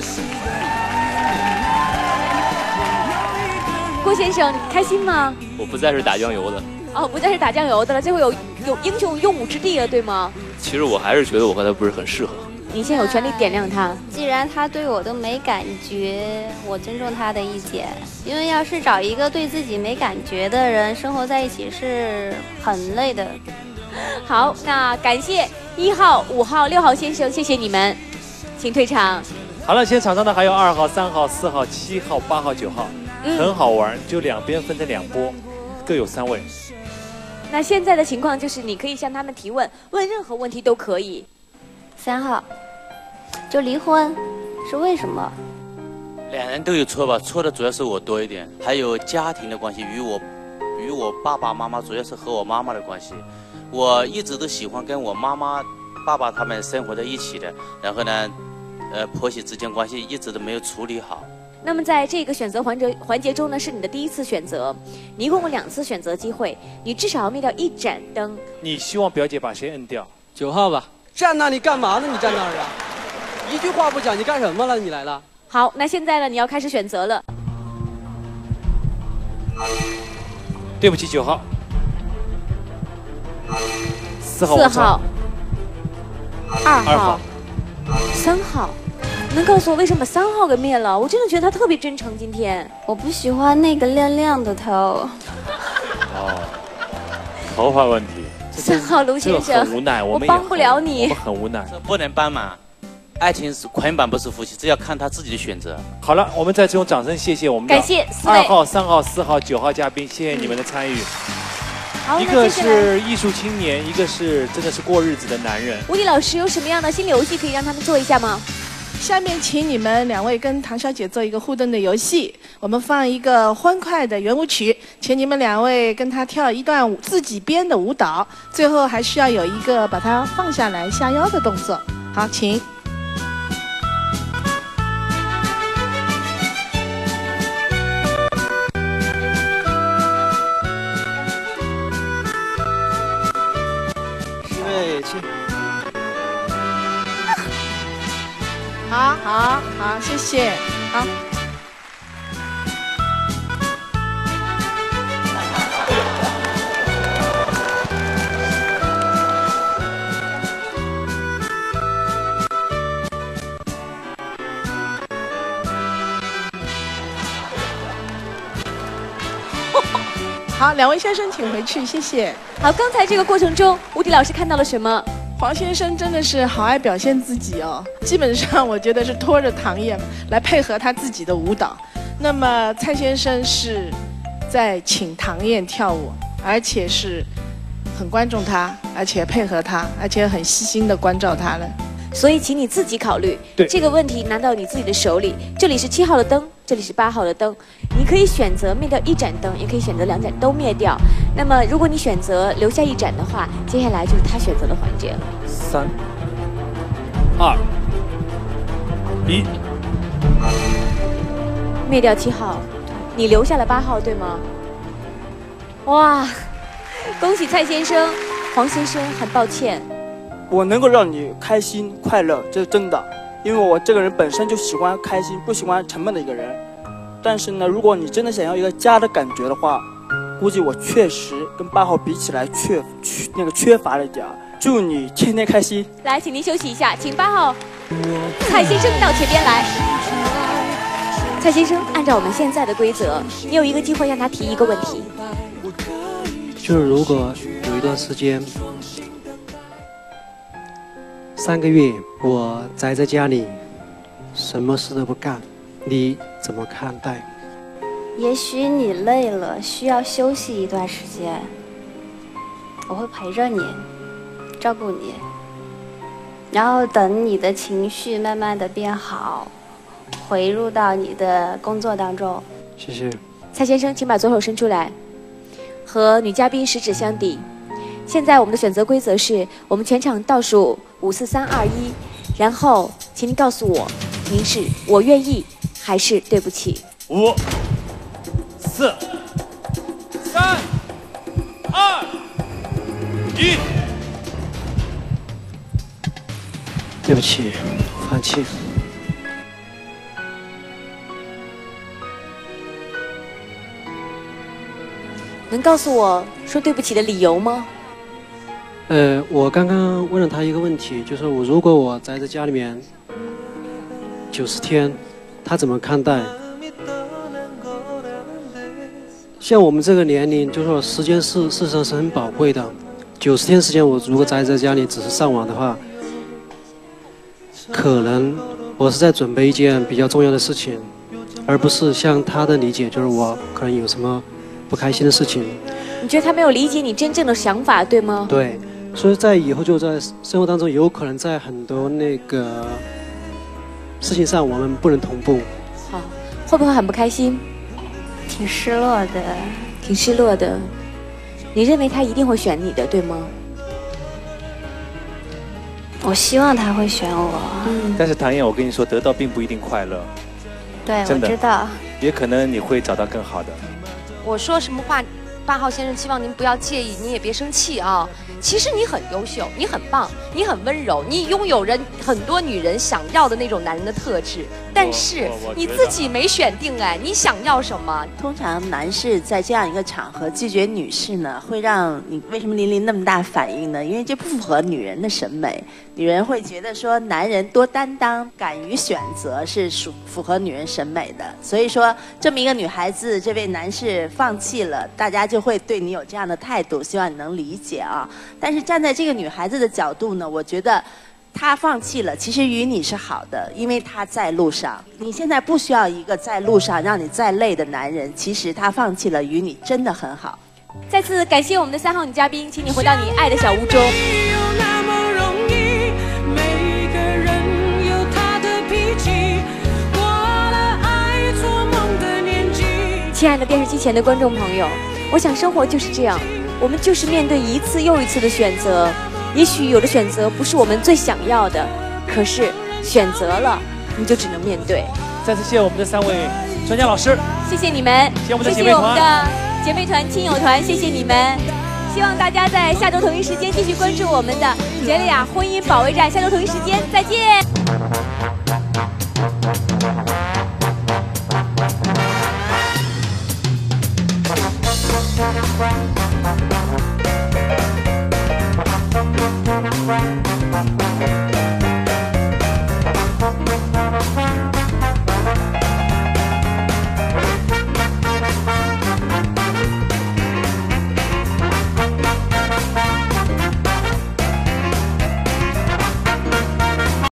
郭先生，开心吗？ 我不再是打酱油的。 哦，不再是打酱油的了，这回有有英雄用武之地了，对吗？ 其实我还是觉得我和他不是很适合。 你现在有权利点亮他。 既然他对我都没感觉，我尊重他的意见。因为要是找一个对自己没感觉的人生活在一起是很累的。 好，那感谢一号、五号、六号先生，谢谢你们，请退场。 好了，现在场上的还有二号、三号、四号、七号、八号、九号，嗯、很好玩，就两边分成两波，各有三位。 那现在的情况就是，你可以向他们提问，问任何问题都可以。 三号，就离婚是为什么？ 两人都有错吧，错的主要是我多一点，还有家庭的关系，与我与我爸爸妈妈，主要是和我妈妈的关系。我一直都喜欢跟我妈妈、爸爸他们生活在一起的，然后呢，呃，婆媳之间关系一直都没有处理好。 那么在这个选择环节环节中呢，是你的第一次选择，你一共有两次选择机会，你至少要灭掉一盏灯。 你希望表姐把谁摁掉？ 九号吧。站那里干嘛呢？你站那儿啊？一句话不讲，你干什么了？你来了？ 好，那现在呢，你要开始选择了。 对不起，九号。四号。 四号。二二号。三号。能告诉我为什么三号给灭了？我真的觉得他特别真诚。今天我不喜欢那个亮亮的头。 哦，头发问题。 三号卢先生， 很无奈，我们帮不了你， 我们很无奈， 这不能帮忙。爱情是捆绑，不是夫妻，这要看他自己的选择。 好了，我们再次用掌声谢谢我们的感谢四位二号、三号、四号、九号嘉宾，谢谢你们的参与。 好， 一个是艺术青年，一个是真的是过日子的男人。 吴迪老师有什么样的新游戏可以让他们做一下吗？ 下面请你们两位跟唐小姐做一个互动的游戏，我们放一个欢快的圆舞曲，请你们两位跟她跳一段自己编的舞蹈，最后还需要有一个把它放下来下腰的动作。好，请。 预备起。 好好好，谢谢。好。好，两位先生请回去，谢谢。 好，刚才这个过程中，吴迪老师看到了什么？ 黄先生真的是好爱表现自己哦，基本上我觉得是拖着唐燕来配合他自己的舞蹈。那么蔡先生是在请唐燕跳舞，而且是很关注他，而且配合他，而且很细心的关照他了。 所以，请你自己考虑这个问题，拿到你自己的手里。这里是七号的灯，这里是八号的灯，你可以选择灭掉一盏灯，也可以选择两盏都灭掉。那么，如果你选择留下一盏的话，接下来就是他选择的环节了。 三、二、一， 灭掉七号，你留下了八号，对吗？哇，恭喜蔡先生，黄先生，很抱歉。 我能够让你开心快乐，这是真的，因为我这个人本身就喜欢开心，不喜欢沉闷的一个人。但是呢，如果你真的想要一个家的感觉的话，估计我确实跟八号比起来缺缺那个缺乏了一点。祝你天天开心。 来，请您休息一下，请八号蔡先生到前边来。蔡先生，按照我们现在的规则，你有一个机会让他提一个问题。 就是如果有一段时间。三个月我宅在家里，什么事都不干，你怎么看待？ 也许你累了，需要休息一段时间，我会陪着你，照顾你，然后等你的情绪慢慢的变好，回入到你的工作当中。 谢谢。 蔡先生，请把左手伸出来，和女嘉宾十指相抵。现在我们的选择规则是我们全场倒数五四三二一，然后请您告诉我，您是我愿意还是对不起？ 五、四、三、二、一。 对不起，放弃。 能告诉我说对不起的理由吗？ 呃，我刚刚问了他一个问题，就是我如果我宅在家里面九十天，他怎么看待？像我们这个年龄，就是说时间是事实上是很宝贵的。九十天时间，我如果宅在家里只是上网的话，可能我是在准备一件比较重要的事情，而不是像他的理解，就是我可能有什么不开心的事情。 你觉得他没有理解你真正的想法，对吗？ 对。所以在以后就在生活当中，有可能在很多那个事情上我们不能同步。 好，会不会很不开心？ 挺失落的， 挺失落的。你认为他一定会选你的，对吗？ 我希望他会选我。 嗯。 但是唐燕，我跟你说，得到并不一定快乐。 对，我知道。 也可能你会找到更好的。 我说什么话？八号先生，希望您不要介意，您也别生气啊。其实你很优秀，你很棒，你很温柔，你拥有人很多女人想要的那种男人的特质。 但是你自己没选定哎，你想要什么？ 通常男士在这样一个场合拒绝女士呢，会让你为什么琳琳那么大反应呢？因为这不符合女人的审美，女人会觉得说男人多担当、敢于选择是属符合女人审美的。所以说，这么一个女孩子，这位男士放弃了，大家就会对你有这样的态度，希望你能理解啊。但是站在这个女孩子的角度呢，我觉得。他放弃了，其实与你是好的，因为他在路上。你现在不需要一个在路上让你再累的男人，其实他放弃了，与你真的很好。 再次感谢我们的三号女嘉宾，请你回到你爱的小屋中。亲爱的电视机前的观众朋友，我想生活就是这样，我们就是面对一次又一次的选择。也许有的选择不是我们最想要的，可是选择了，你就只能面对。 再次谢谢我们的三位专家老师， 谢谢你们， 谢谢我们的姐妹团， 谢谢我们的姐妹团、亲友团，谢谢你们。希望大家在下周同一时间继续关注我们的杰利亚婚姻保卫战。下周同一时间再见。 Bye.